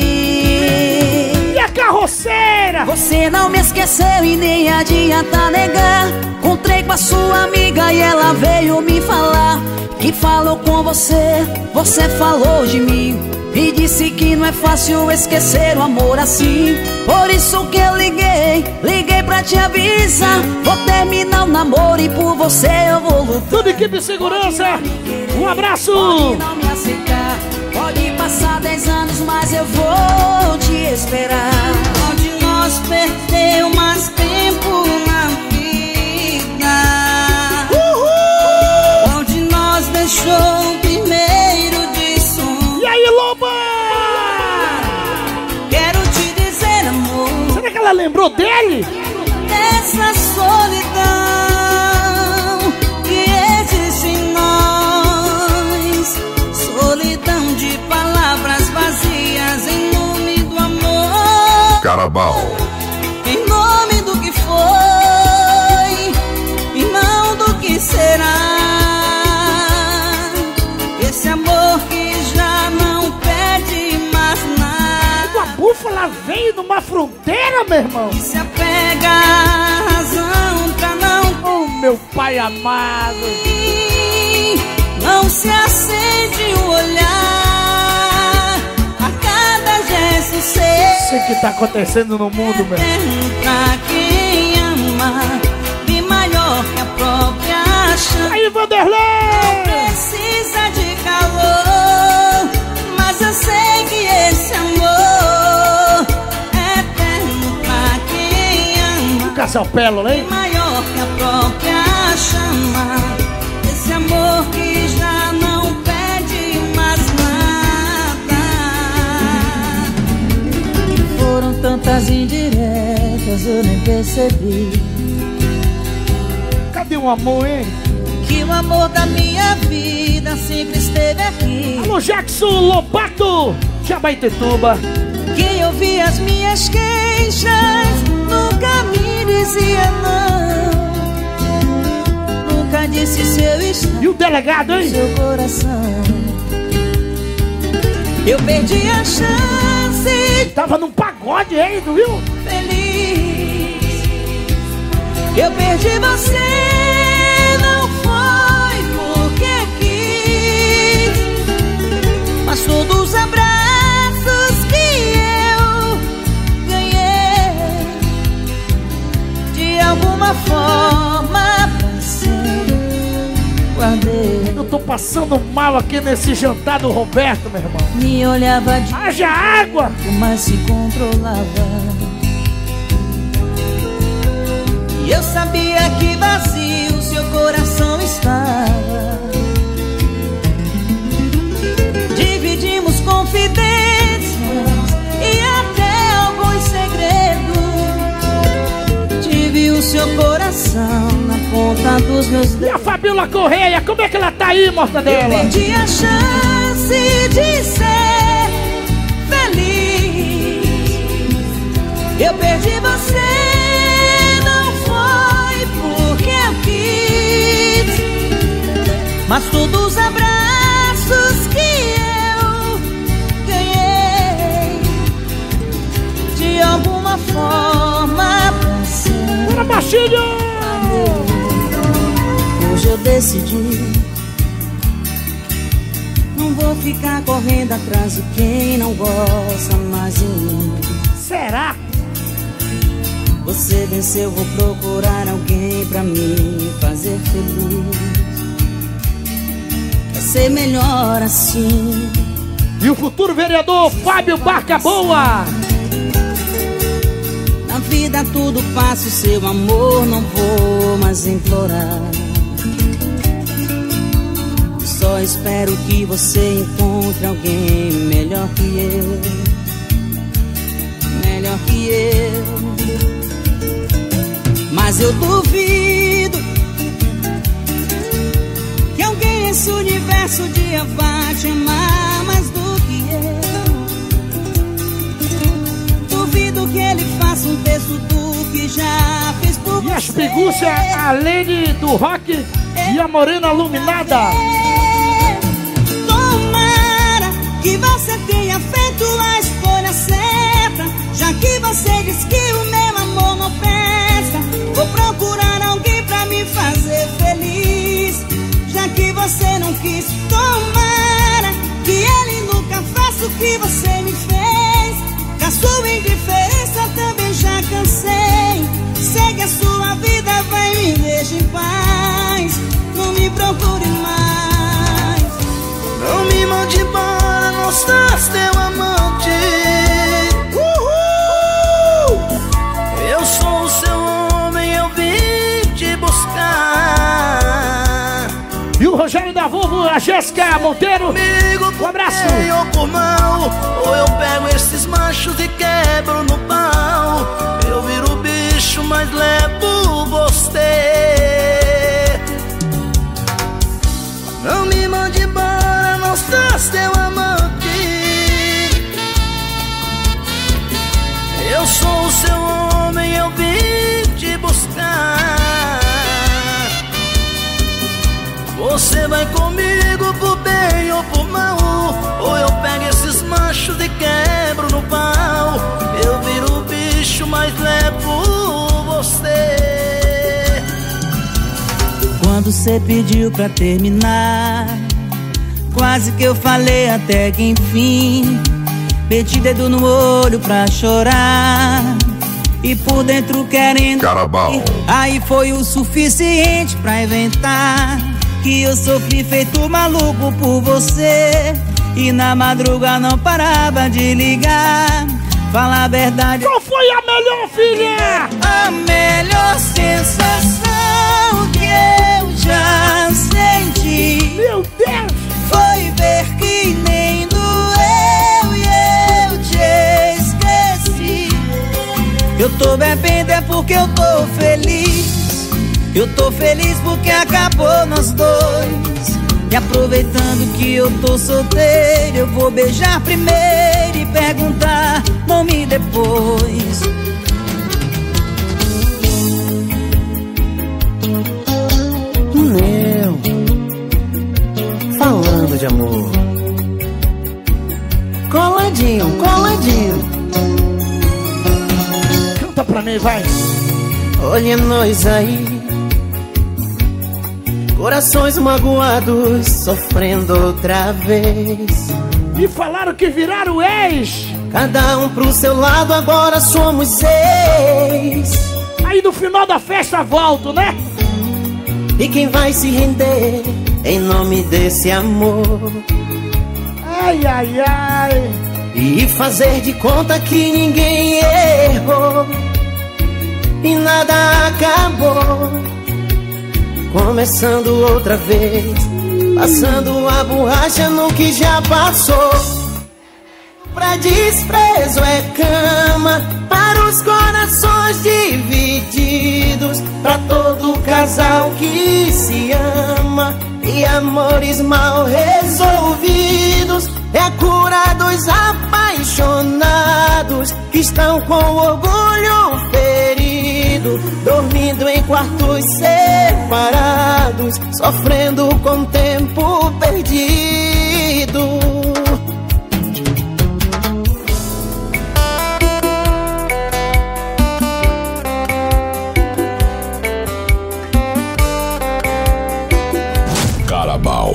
E a carroceira? Você não me esqueceu e nem adianta negar. Encontrei com a sua amiga e ela veio me falar que falou com você, você falou de mim e disse que não é fácil esquecer o amor assim. Por isso que eu liguei pra te avisar. Vou terminar o namoro e por você eu vou lutar. Tudo equipe de segurança, um abraço. Pode não me aceitar, pode passar 10 anos, mas eu vou te esperar. Onde nós perdeu mais tempo na vida, onde nós deixou o primeiro de som. E aí, Loba? Quero te dizer, amor, será que ela lembrou dele? Dessa solidão que existe em nós, solidão de palavras vazias em nome do amor. Carabao. Em nome do que foi e não do que será. Esse amor que já não pede mais nada. Uma búfala veio numa fronteira, meu irmão. E se apega à razão pra não... Oh, meu pai amado. Não se acende o olhar a cada gesto seu. Isso que tá acontecendo no mundo, meu. Pra quem ama, bem maior que a própria chama. Aí, Vanderlei! Precisa de calor, mas eu sei que esse amor é eterno pra quem ama. O casal Pérola, hein? Maior que a própria chama. Esse amor que já não pede mais nada. Foram tantas indiretas, eu nem percebi. Cadê o amor, hein? Que o amor da minha vida sempre esteve aqui. Alô, Jackson Lobato, Jabaitetuba. Quem ouvia as minhas queixas nunca me dizia não. Nunca disse seu estado. E o delegado, hein? Seu coração. Eu perdi a chance. Tava num pagode, hein, tu viu? Feliz. Eu perdi você. Não foi porque quis, mas todos os abraços que eu ganhei, de alguma forma guardei. Eu tô passando mal aqui nesse jantar do Roberto, meu irmão. Me olhava de haja água, mas se controlava. E eu sabia que vazio seu coração estava. Dividimos confidências e até alguns segredos. Tive o seu coração na ponta dos meus dedos. E a Fabiola Correia, como é que ela tá aí, Mortadela? Eu perdi a chance de ser feliz. Eu perdi você. Mas todos os abraços que eu ganhei, de alguma forma passei. Bora, baixinho! Hoje eu decidi, não vou ficar correndo atrás de quem não gosta mais de mim. Será? Você venceu, vou procurar alguém pra me fazer feliz. Ser melhor assim. E o futuro vereador Fábio Barca Boa. Na vida tudo passa, o seu amor não vou mais implorar. Só espero que você encontre alguém melhor que eu. Melhor que eu. Mas eu duvido que alguém nesse universo um dia vai te amar mais do que eu. Duvido que ele faça um texto do que já fez por você. E as pigúcias, a Lene do Rock e a Morena Iluminada. Tomara que você tenha feito a escolha certa, já que você diz que o meu amor não presta. Vou procurar alguém pra me fazer você não quis. Tomara que ele nunca faça o que você me fez. Da sua indiferença também já cansei. Segue a sua vida, vai me deixa em paz. Não me procure mais. Não me mande embora, não estás teu amante. Eu sou o seu homem, eu vim te buscar. E o Rogério da Volvo, a Jéssica Monteiro. Um abraço. Ou por mal, ou eu pego esses machos e quebro no pau. Eu viro o bicho, mas levo você. Não me mande embora, não estás teu amante. Eu sou o seu homem, eu vim te buscar. Você vai comigo por bem ou por mal, ou eu pego esses machos e quebro no pau. Eu viro o bicho, mas levo você. Quando cê pediu pra terminar, quase que eu falei até que enfim. Meti dedo no olho pra chorar e por dentro querendo Carabao. Aí foi o suficiente pra inventar que eu sofri feito maluco por você. E na madruga não parava de ligar. Fala a verdade. Qual foi a melhor, filha? A melhor sensação que eu já senti, meu Deus, foi ver que nem doeu e eu te esqueci. Eu tô bebendo é porque eu tô feliz. Eu tô feliz porque acabou nós dois. E aproveitando que eu tô solteiro, eu vou beijar primeiro e perguntar nome depois. Meu, falando de amor, coladinho, coladinho. Canta pra mim, vai. Olha nós aí, corações magoados, sofrendo outra vez. Me falaram que viraram ex. Cada um pro seu lado, agora somos 6. Aí no final da festa volto, né? E quem vai se render em nome desse amor? Ai, ai, ai. E fazer de conta que ninguém errou e nada acabou. Começando outra vez, passando a borracha no que já passou. Pra desprezo é cama, para os corações divididos, pra todo casal que se ama. E amores mal resolvidos é a cura dos apaixonados que estão com orgulho ferido, dormindo em quartos separados, sofrendo com o tempo perdido. Carabao.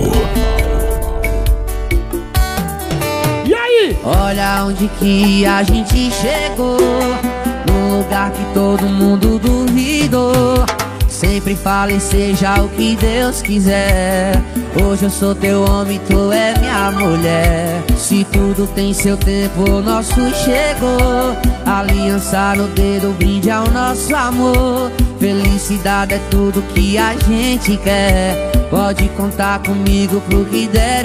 E aí? Olha onde que a gente chegou, num lugar que todo mundo duvidou. Sempre falei, seja o que Deus quiser. Hoje eu sou teu homem, tu é minha mulher. Se tudo tem seu tempo, o nosso chegou. Aliança no dedo, brinde ao nosso amor. Felicidade é tudo que a gente quer. Pode contar comigo pro que der e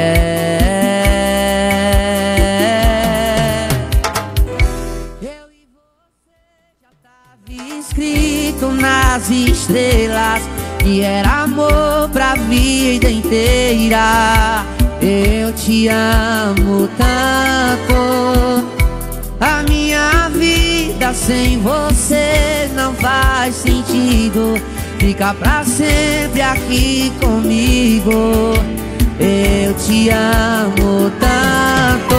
vier. Eu e você já tava escrito nas estrelas que era amor pra vida inteira. Eu te amo tanto, a minha vida sem você não faz sentido. Fica pra sempre aqui comigo. Eu te amo tanto.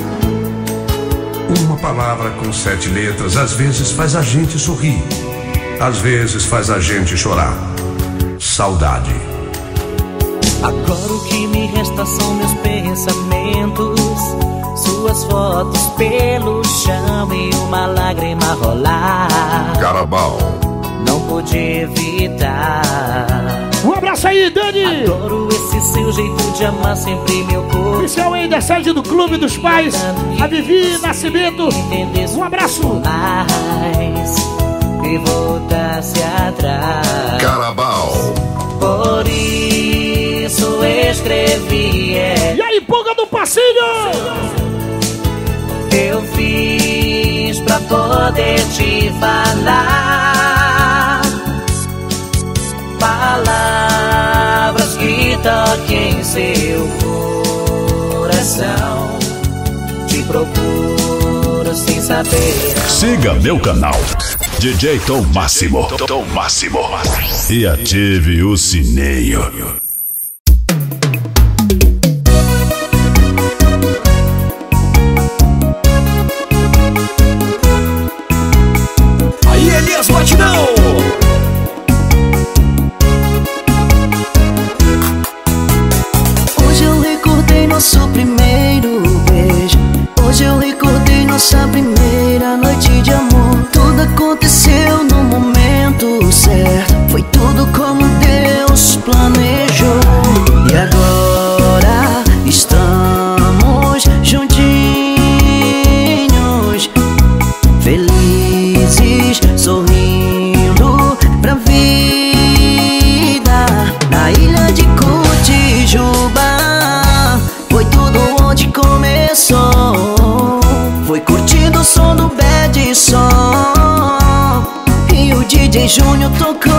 Uma palavra com 7 letras às vezes faz a gente sorrir. às vezes faz a gente chorar. Saudade. Agora o que me resta são meus pensamentos, suas fotos pelo chão e uma lágrima rolar. Carabao. Não pude evitar. Um abraço aí, Dani! Adoro esse seu jeito de amar, sempre meu corpo. Oficial aí da sede do Clube dos Pais, a Vivi Nascimento. Um abraço! Mais que voltasse atrás. Carabao. Por isso escrevi. E aí, pulga do passinho! Eu fiz pra poder te falar palavras que toquem seu coração. Te procuro sem saber. Siga meu canal DJ Tom Máximo. Tom Máximo. E ative o sininho. Aí, Elias Batidão! Hoje eu recordei nosso primeiro beijo. Hoje eu recordei nossa primeira noite de amor. Tudo aconteceu no momento certo. Foi tudo como Deus planejou. E agora estamos juntinhos, felizes, sorrindo pra vida. Na ilha de Cotijuba foi tudo onde começou. Foi curtindo o som do bad som e o DJ Júnior tocou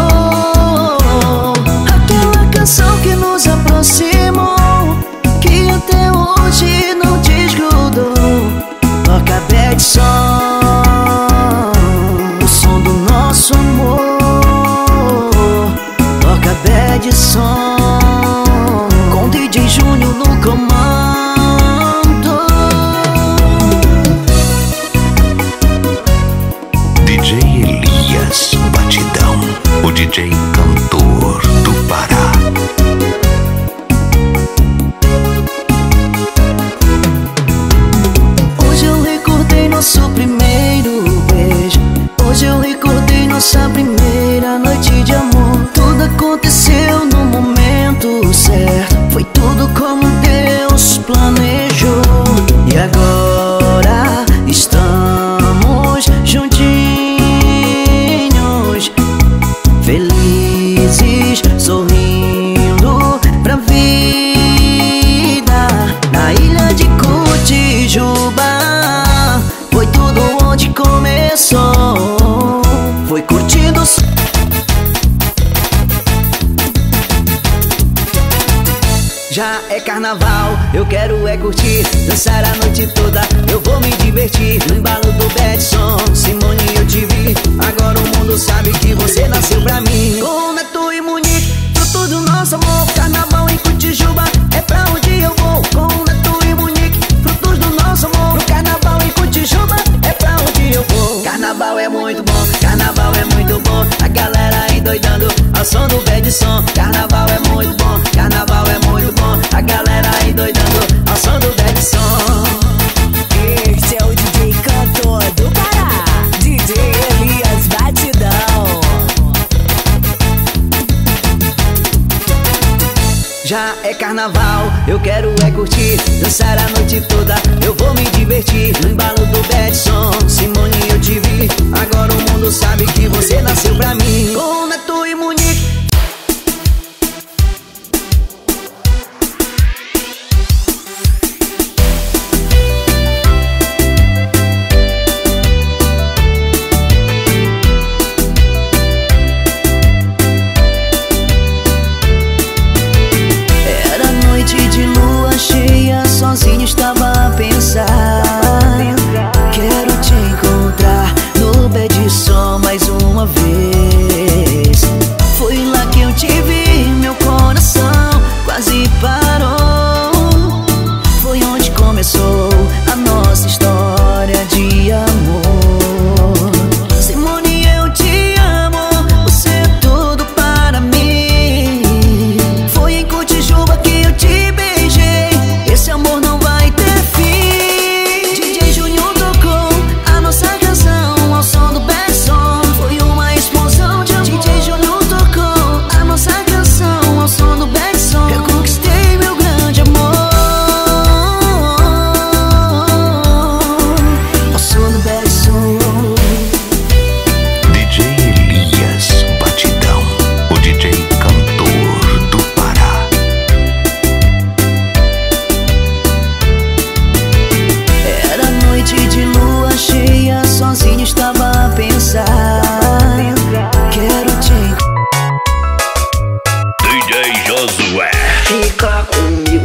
aquela canção que nos aproximou, que até hoje não desgrudou. Toca bad som, o som do nosso amor. Toca bad som, com DJ Júnior no comando. DJ Elias Batidão, o DJ cantor do Pará. Hoje eu recordei nosso primeiro beijo. Hoje eu recordei nossa primeira noite de amor. Tudo aconteceu no momento certo. Foi tudo como Deus planejou. E agora estamos juntinhos, felizes, sorrindo pra vida. Na ilha de Cotijuba foi tudo onde começou. Foi curtindo. Já é carnaval, eu quero é curtir, dançar a noite toda, eu vou me divertir. No embalo do bad som, Simone eu te vi. Agora o mundo sabe que você nasceu pra mim. Com Neto e Munique, fruto do nosso amor. Carnaval em Cotijuba, é pra onde eu vou. Com Neto e Munique, frutos do nosso amor. No carnaval em Cotijuba, é pra onde eu vou. Carnaval é muito bom, carnaval é muito bom. A galera endoidando ao som do bad som. Carnaval é muito bom, carnaval é muito bom. A galera endoidando ao som do bad som. Este é o DJ cantor do Pará, DJ Elias Batidão. Já é carnaval, eu quero é curtir, dançar a noite toda, eu vou me divertir. No embalo do bad som, Simone eu te vi. Agora o mundo sabe que você nasceu pra mim. Com Neto e Munique. Sozinho estava a pensar, quero te encontrar no bad som mais uma vez.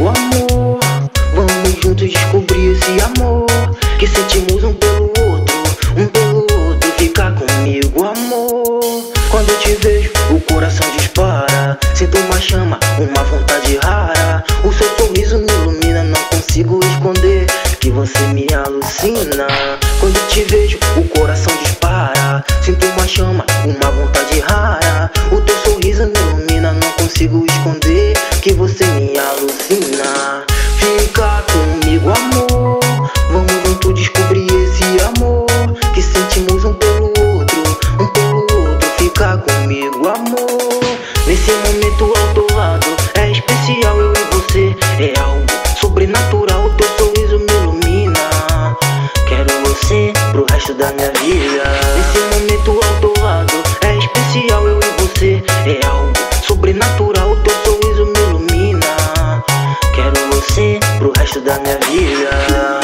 comigo, amor. Vamos juntos descobrir esse amor que sentimos um pelo outro, um pelo outro. Fica comigo, amor. Quando eu te vejo, o coração dispara. Sinto uma chama, uma vontade rara. O seu sorriso me ilumina, não consigo esconder que você me alucina. Quando eu te vejo, o coração dispara. Sinto uma chama, uma vontade rara. O teu sorriso me ilumina, não consigo esconder que você me alucina. Fica comigo, amor. Vamos junto descobrir esse amor que sentimos um pelo outro, um pelo outro. Fica comigo, amor. Nesse momento ao teu lado é especial, eu e você. É algo sobrenatural, teu sorriso me ilumina. Quero você pro resto da minha vida. Nesse momento ao teu lado é especial, eu e você. É algo sobrenatural, teu sorriso me ilumina. Quero você pro resto da minha vida.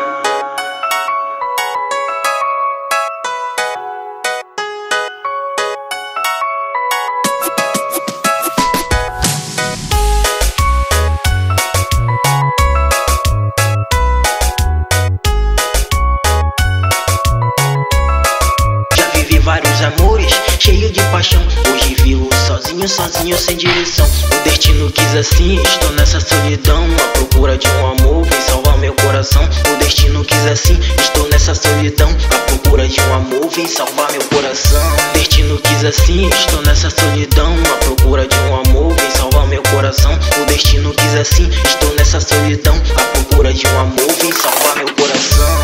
Vários amores, cheio de paixão. Hoje vivo sozinho, sozinho, sem direção. O destino quis assim, estou nessa solidão. À procura de um amor, vem salvar meu coração. O destino quis assim, estou nessa solidão. À procura de um amor, vem salvar meu coração. O destino quis assim, estou nessa solidão. À procura de um amor, vem salvar meu coração. O destino quis assim, estou nessa solidão. À procura de um amor, vem salvar meu coração.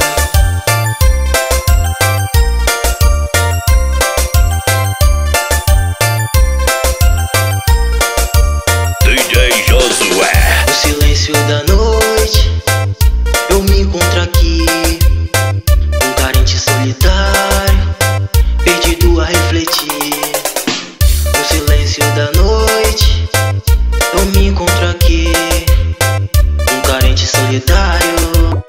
Da noite, eu me encontro aqui, um carente solitário, perdido a refletir. No silêncio da noite, eu me encontro aqui, um carente solitário.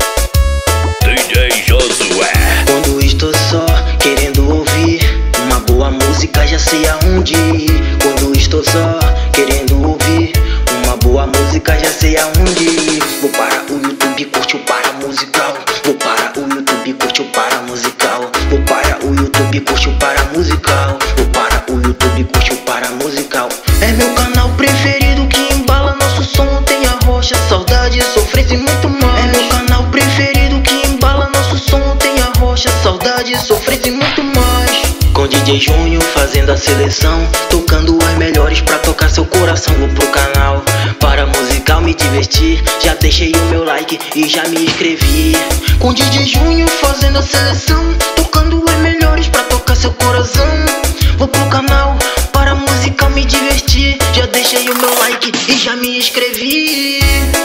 DJ Josué. Quando estou só, querendo ouvir uma boa música, já sei aonde ir. Quando estou só, querendo ouvir uma boa música, já sei aonde ir. Vou para o YouTube, curte o para musical. Vou para o YouTube, curte o para musical. Vou para o YouTube, curte o para musical. Vou para o YouTube, curte o para musical. É meu canal preferido que embala nosso som. Tem a rocha, saudade, sofrência e muito mais. É meu canal preferido que embala nosso som. Tem a rocha, saudade, sofrência e muito mais. Com DJ Júnior fazendo a seleção, tocando as melhores pra tocar seu coração. Vou pro canal para musical me divertir. Já deixei o meu like e já me inscrevi. Com DJ Júnior fazendo a seleção, tocando as melhores pra tocar seu coração. Vou pro canal para musical me divertir. Já deixei o meu like e já me inscrevi.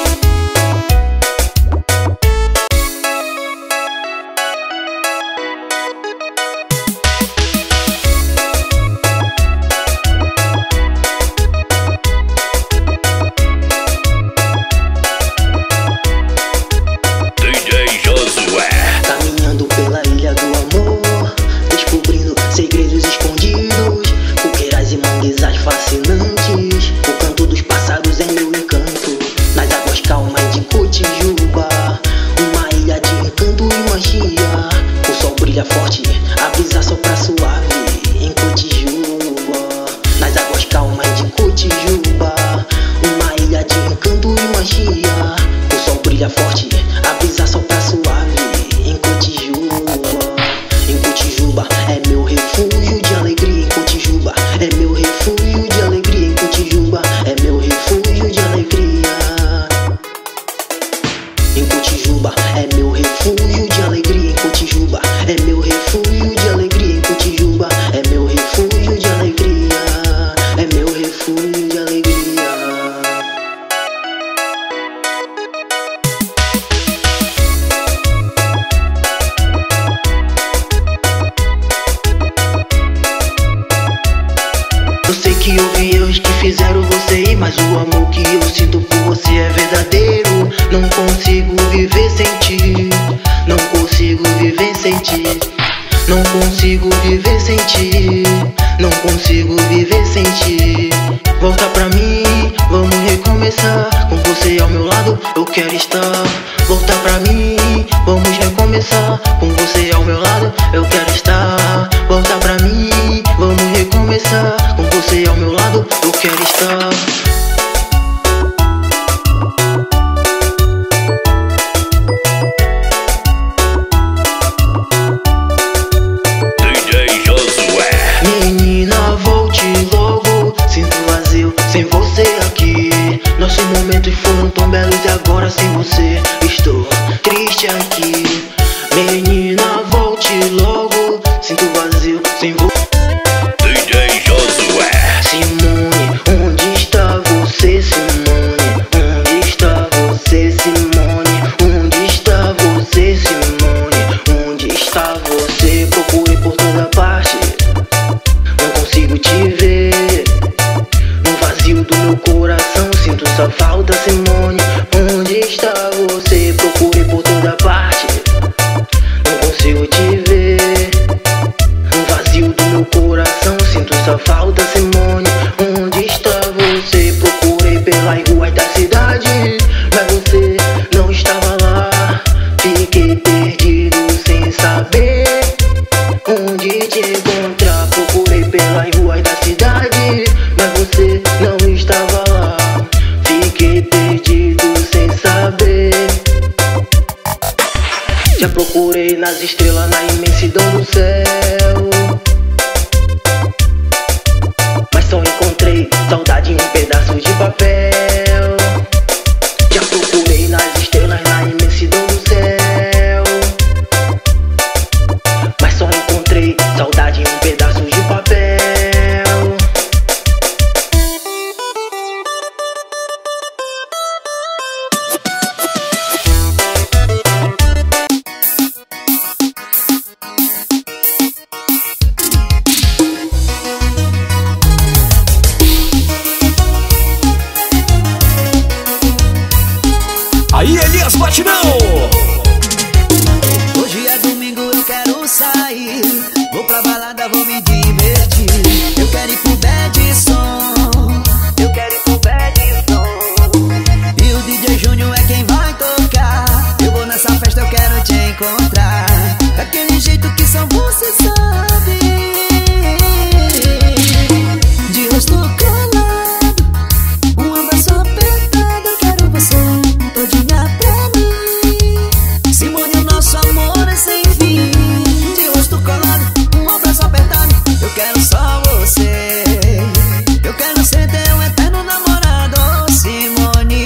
Fascinantes, o canto dos pássaros é meu encanto. Nas águas calmas de Cotijuba, uma ilha de encanto e magia. O sol brilha forte, a brisa sopra suave em Cotijuba. Nas águas calmas de Cotijuba, uma ilha de encanto e magia. O sol brilha forte, a brisa sopra suave em Cotijuba. Em Cotijuba é meu refúgio de alegria. Em Cotijuba é meu refúgio de alegria. Em Cotijuba é meu refúgio de alegria. Em Cotijuba é meu refúgio de alegria. Em Cotijuba é meu refúgio de alegria. Em Cotijuba é meu refúgio de alegria. É meu refúgio de alegria. você ao meu lado, eu quero estar. Volta pra mim, vamos recomeçar. Com você ao meu lado, eu quero estar. Volta pra mim, vamos recomeçar. Com você ao meu lado, eu quero estar. Menina, volte logo, sinto vazio sem você aqui. Nossos momentos foram tão belos e agora sem você estou triste aqui. Menina, volte logo, sinto vazio sem você. DJ Josué. Simone, onde está você, Simone? Onde está você, Simone? Onde está você, Simone? Onde está você? Procurei por toda parte, não consigo te ver. No vazio do meu coração sinto sua falta, Simone. Onde está você? Procurei por toda parte, não consigo te ver. No vazio do meu coração sinto sua falta, Simone. Onde está você? Procurei pelas ruas da cidade, mas você não estava lá. Fiquei perdido sem saber onde te encontrar. Procurei pelas ruas da cidade, mas você não estava lá. Fiquei perdido sem saber. Já procurei nas estrelas, na imensidão do céu, mas só encontrei saudade em um pedaço de papel. Já procurei nas estrelas, na imensidão do céu, mas só encontrei saudade em um pedaço de papel. Aí, Elias Batidão! Hoje é domingo, eu quero sair. Vou pra balada, vou me divertir. Eu quero ir pro bad som. Eu quero ir pro bad som. E o DJ Júnior é quem vai tocar. Eu vou nessa festa, eu quero te encontrar. Daquele jeito que só você sabe. De rosto colado, um abraço apertado. Eu quero você todinha pra mim. Simone, o nosso amor é sem fim. De rosto colado, um abraço apertado. Eu quero só você. Eu quero ser teu eterno namorado, Simone.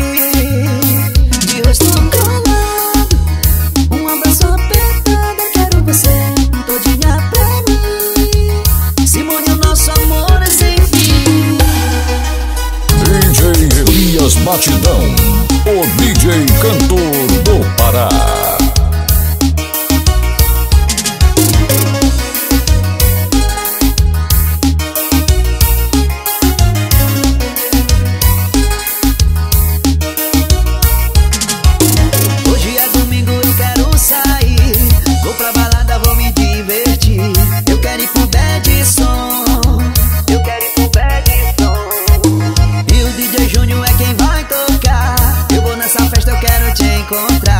De rosto colado, um abraço apertado. Eu quero você todinha pra mim. Simone, o nosso amor é sem fim. DJ Elias Batidão, o DJ cantor do Pará. Hoje é domingo, eu quero sair. Vou pra balada, vou me divertir. Eu quero ir pro bad som. Eu quero ir pro bad som. E o DJ Júnior é quem vai tocar. Eu vou nessa festa, eu quero te encontrar.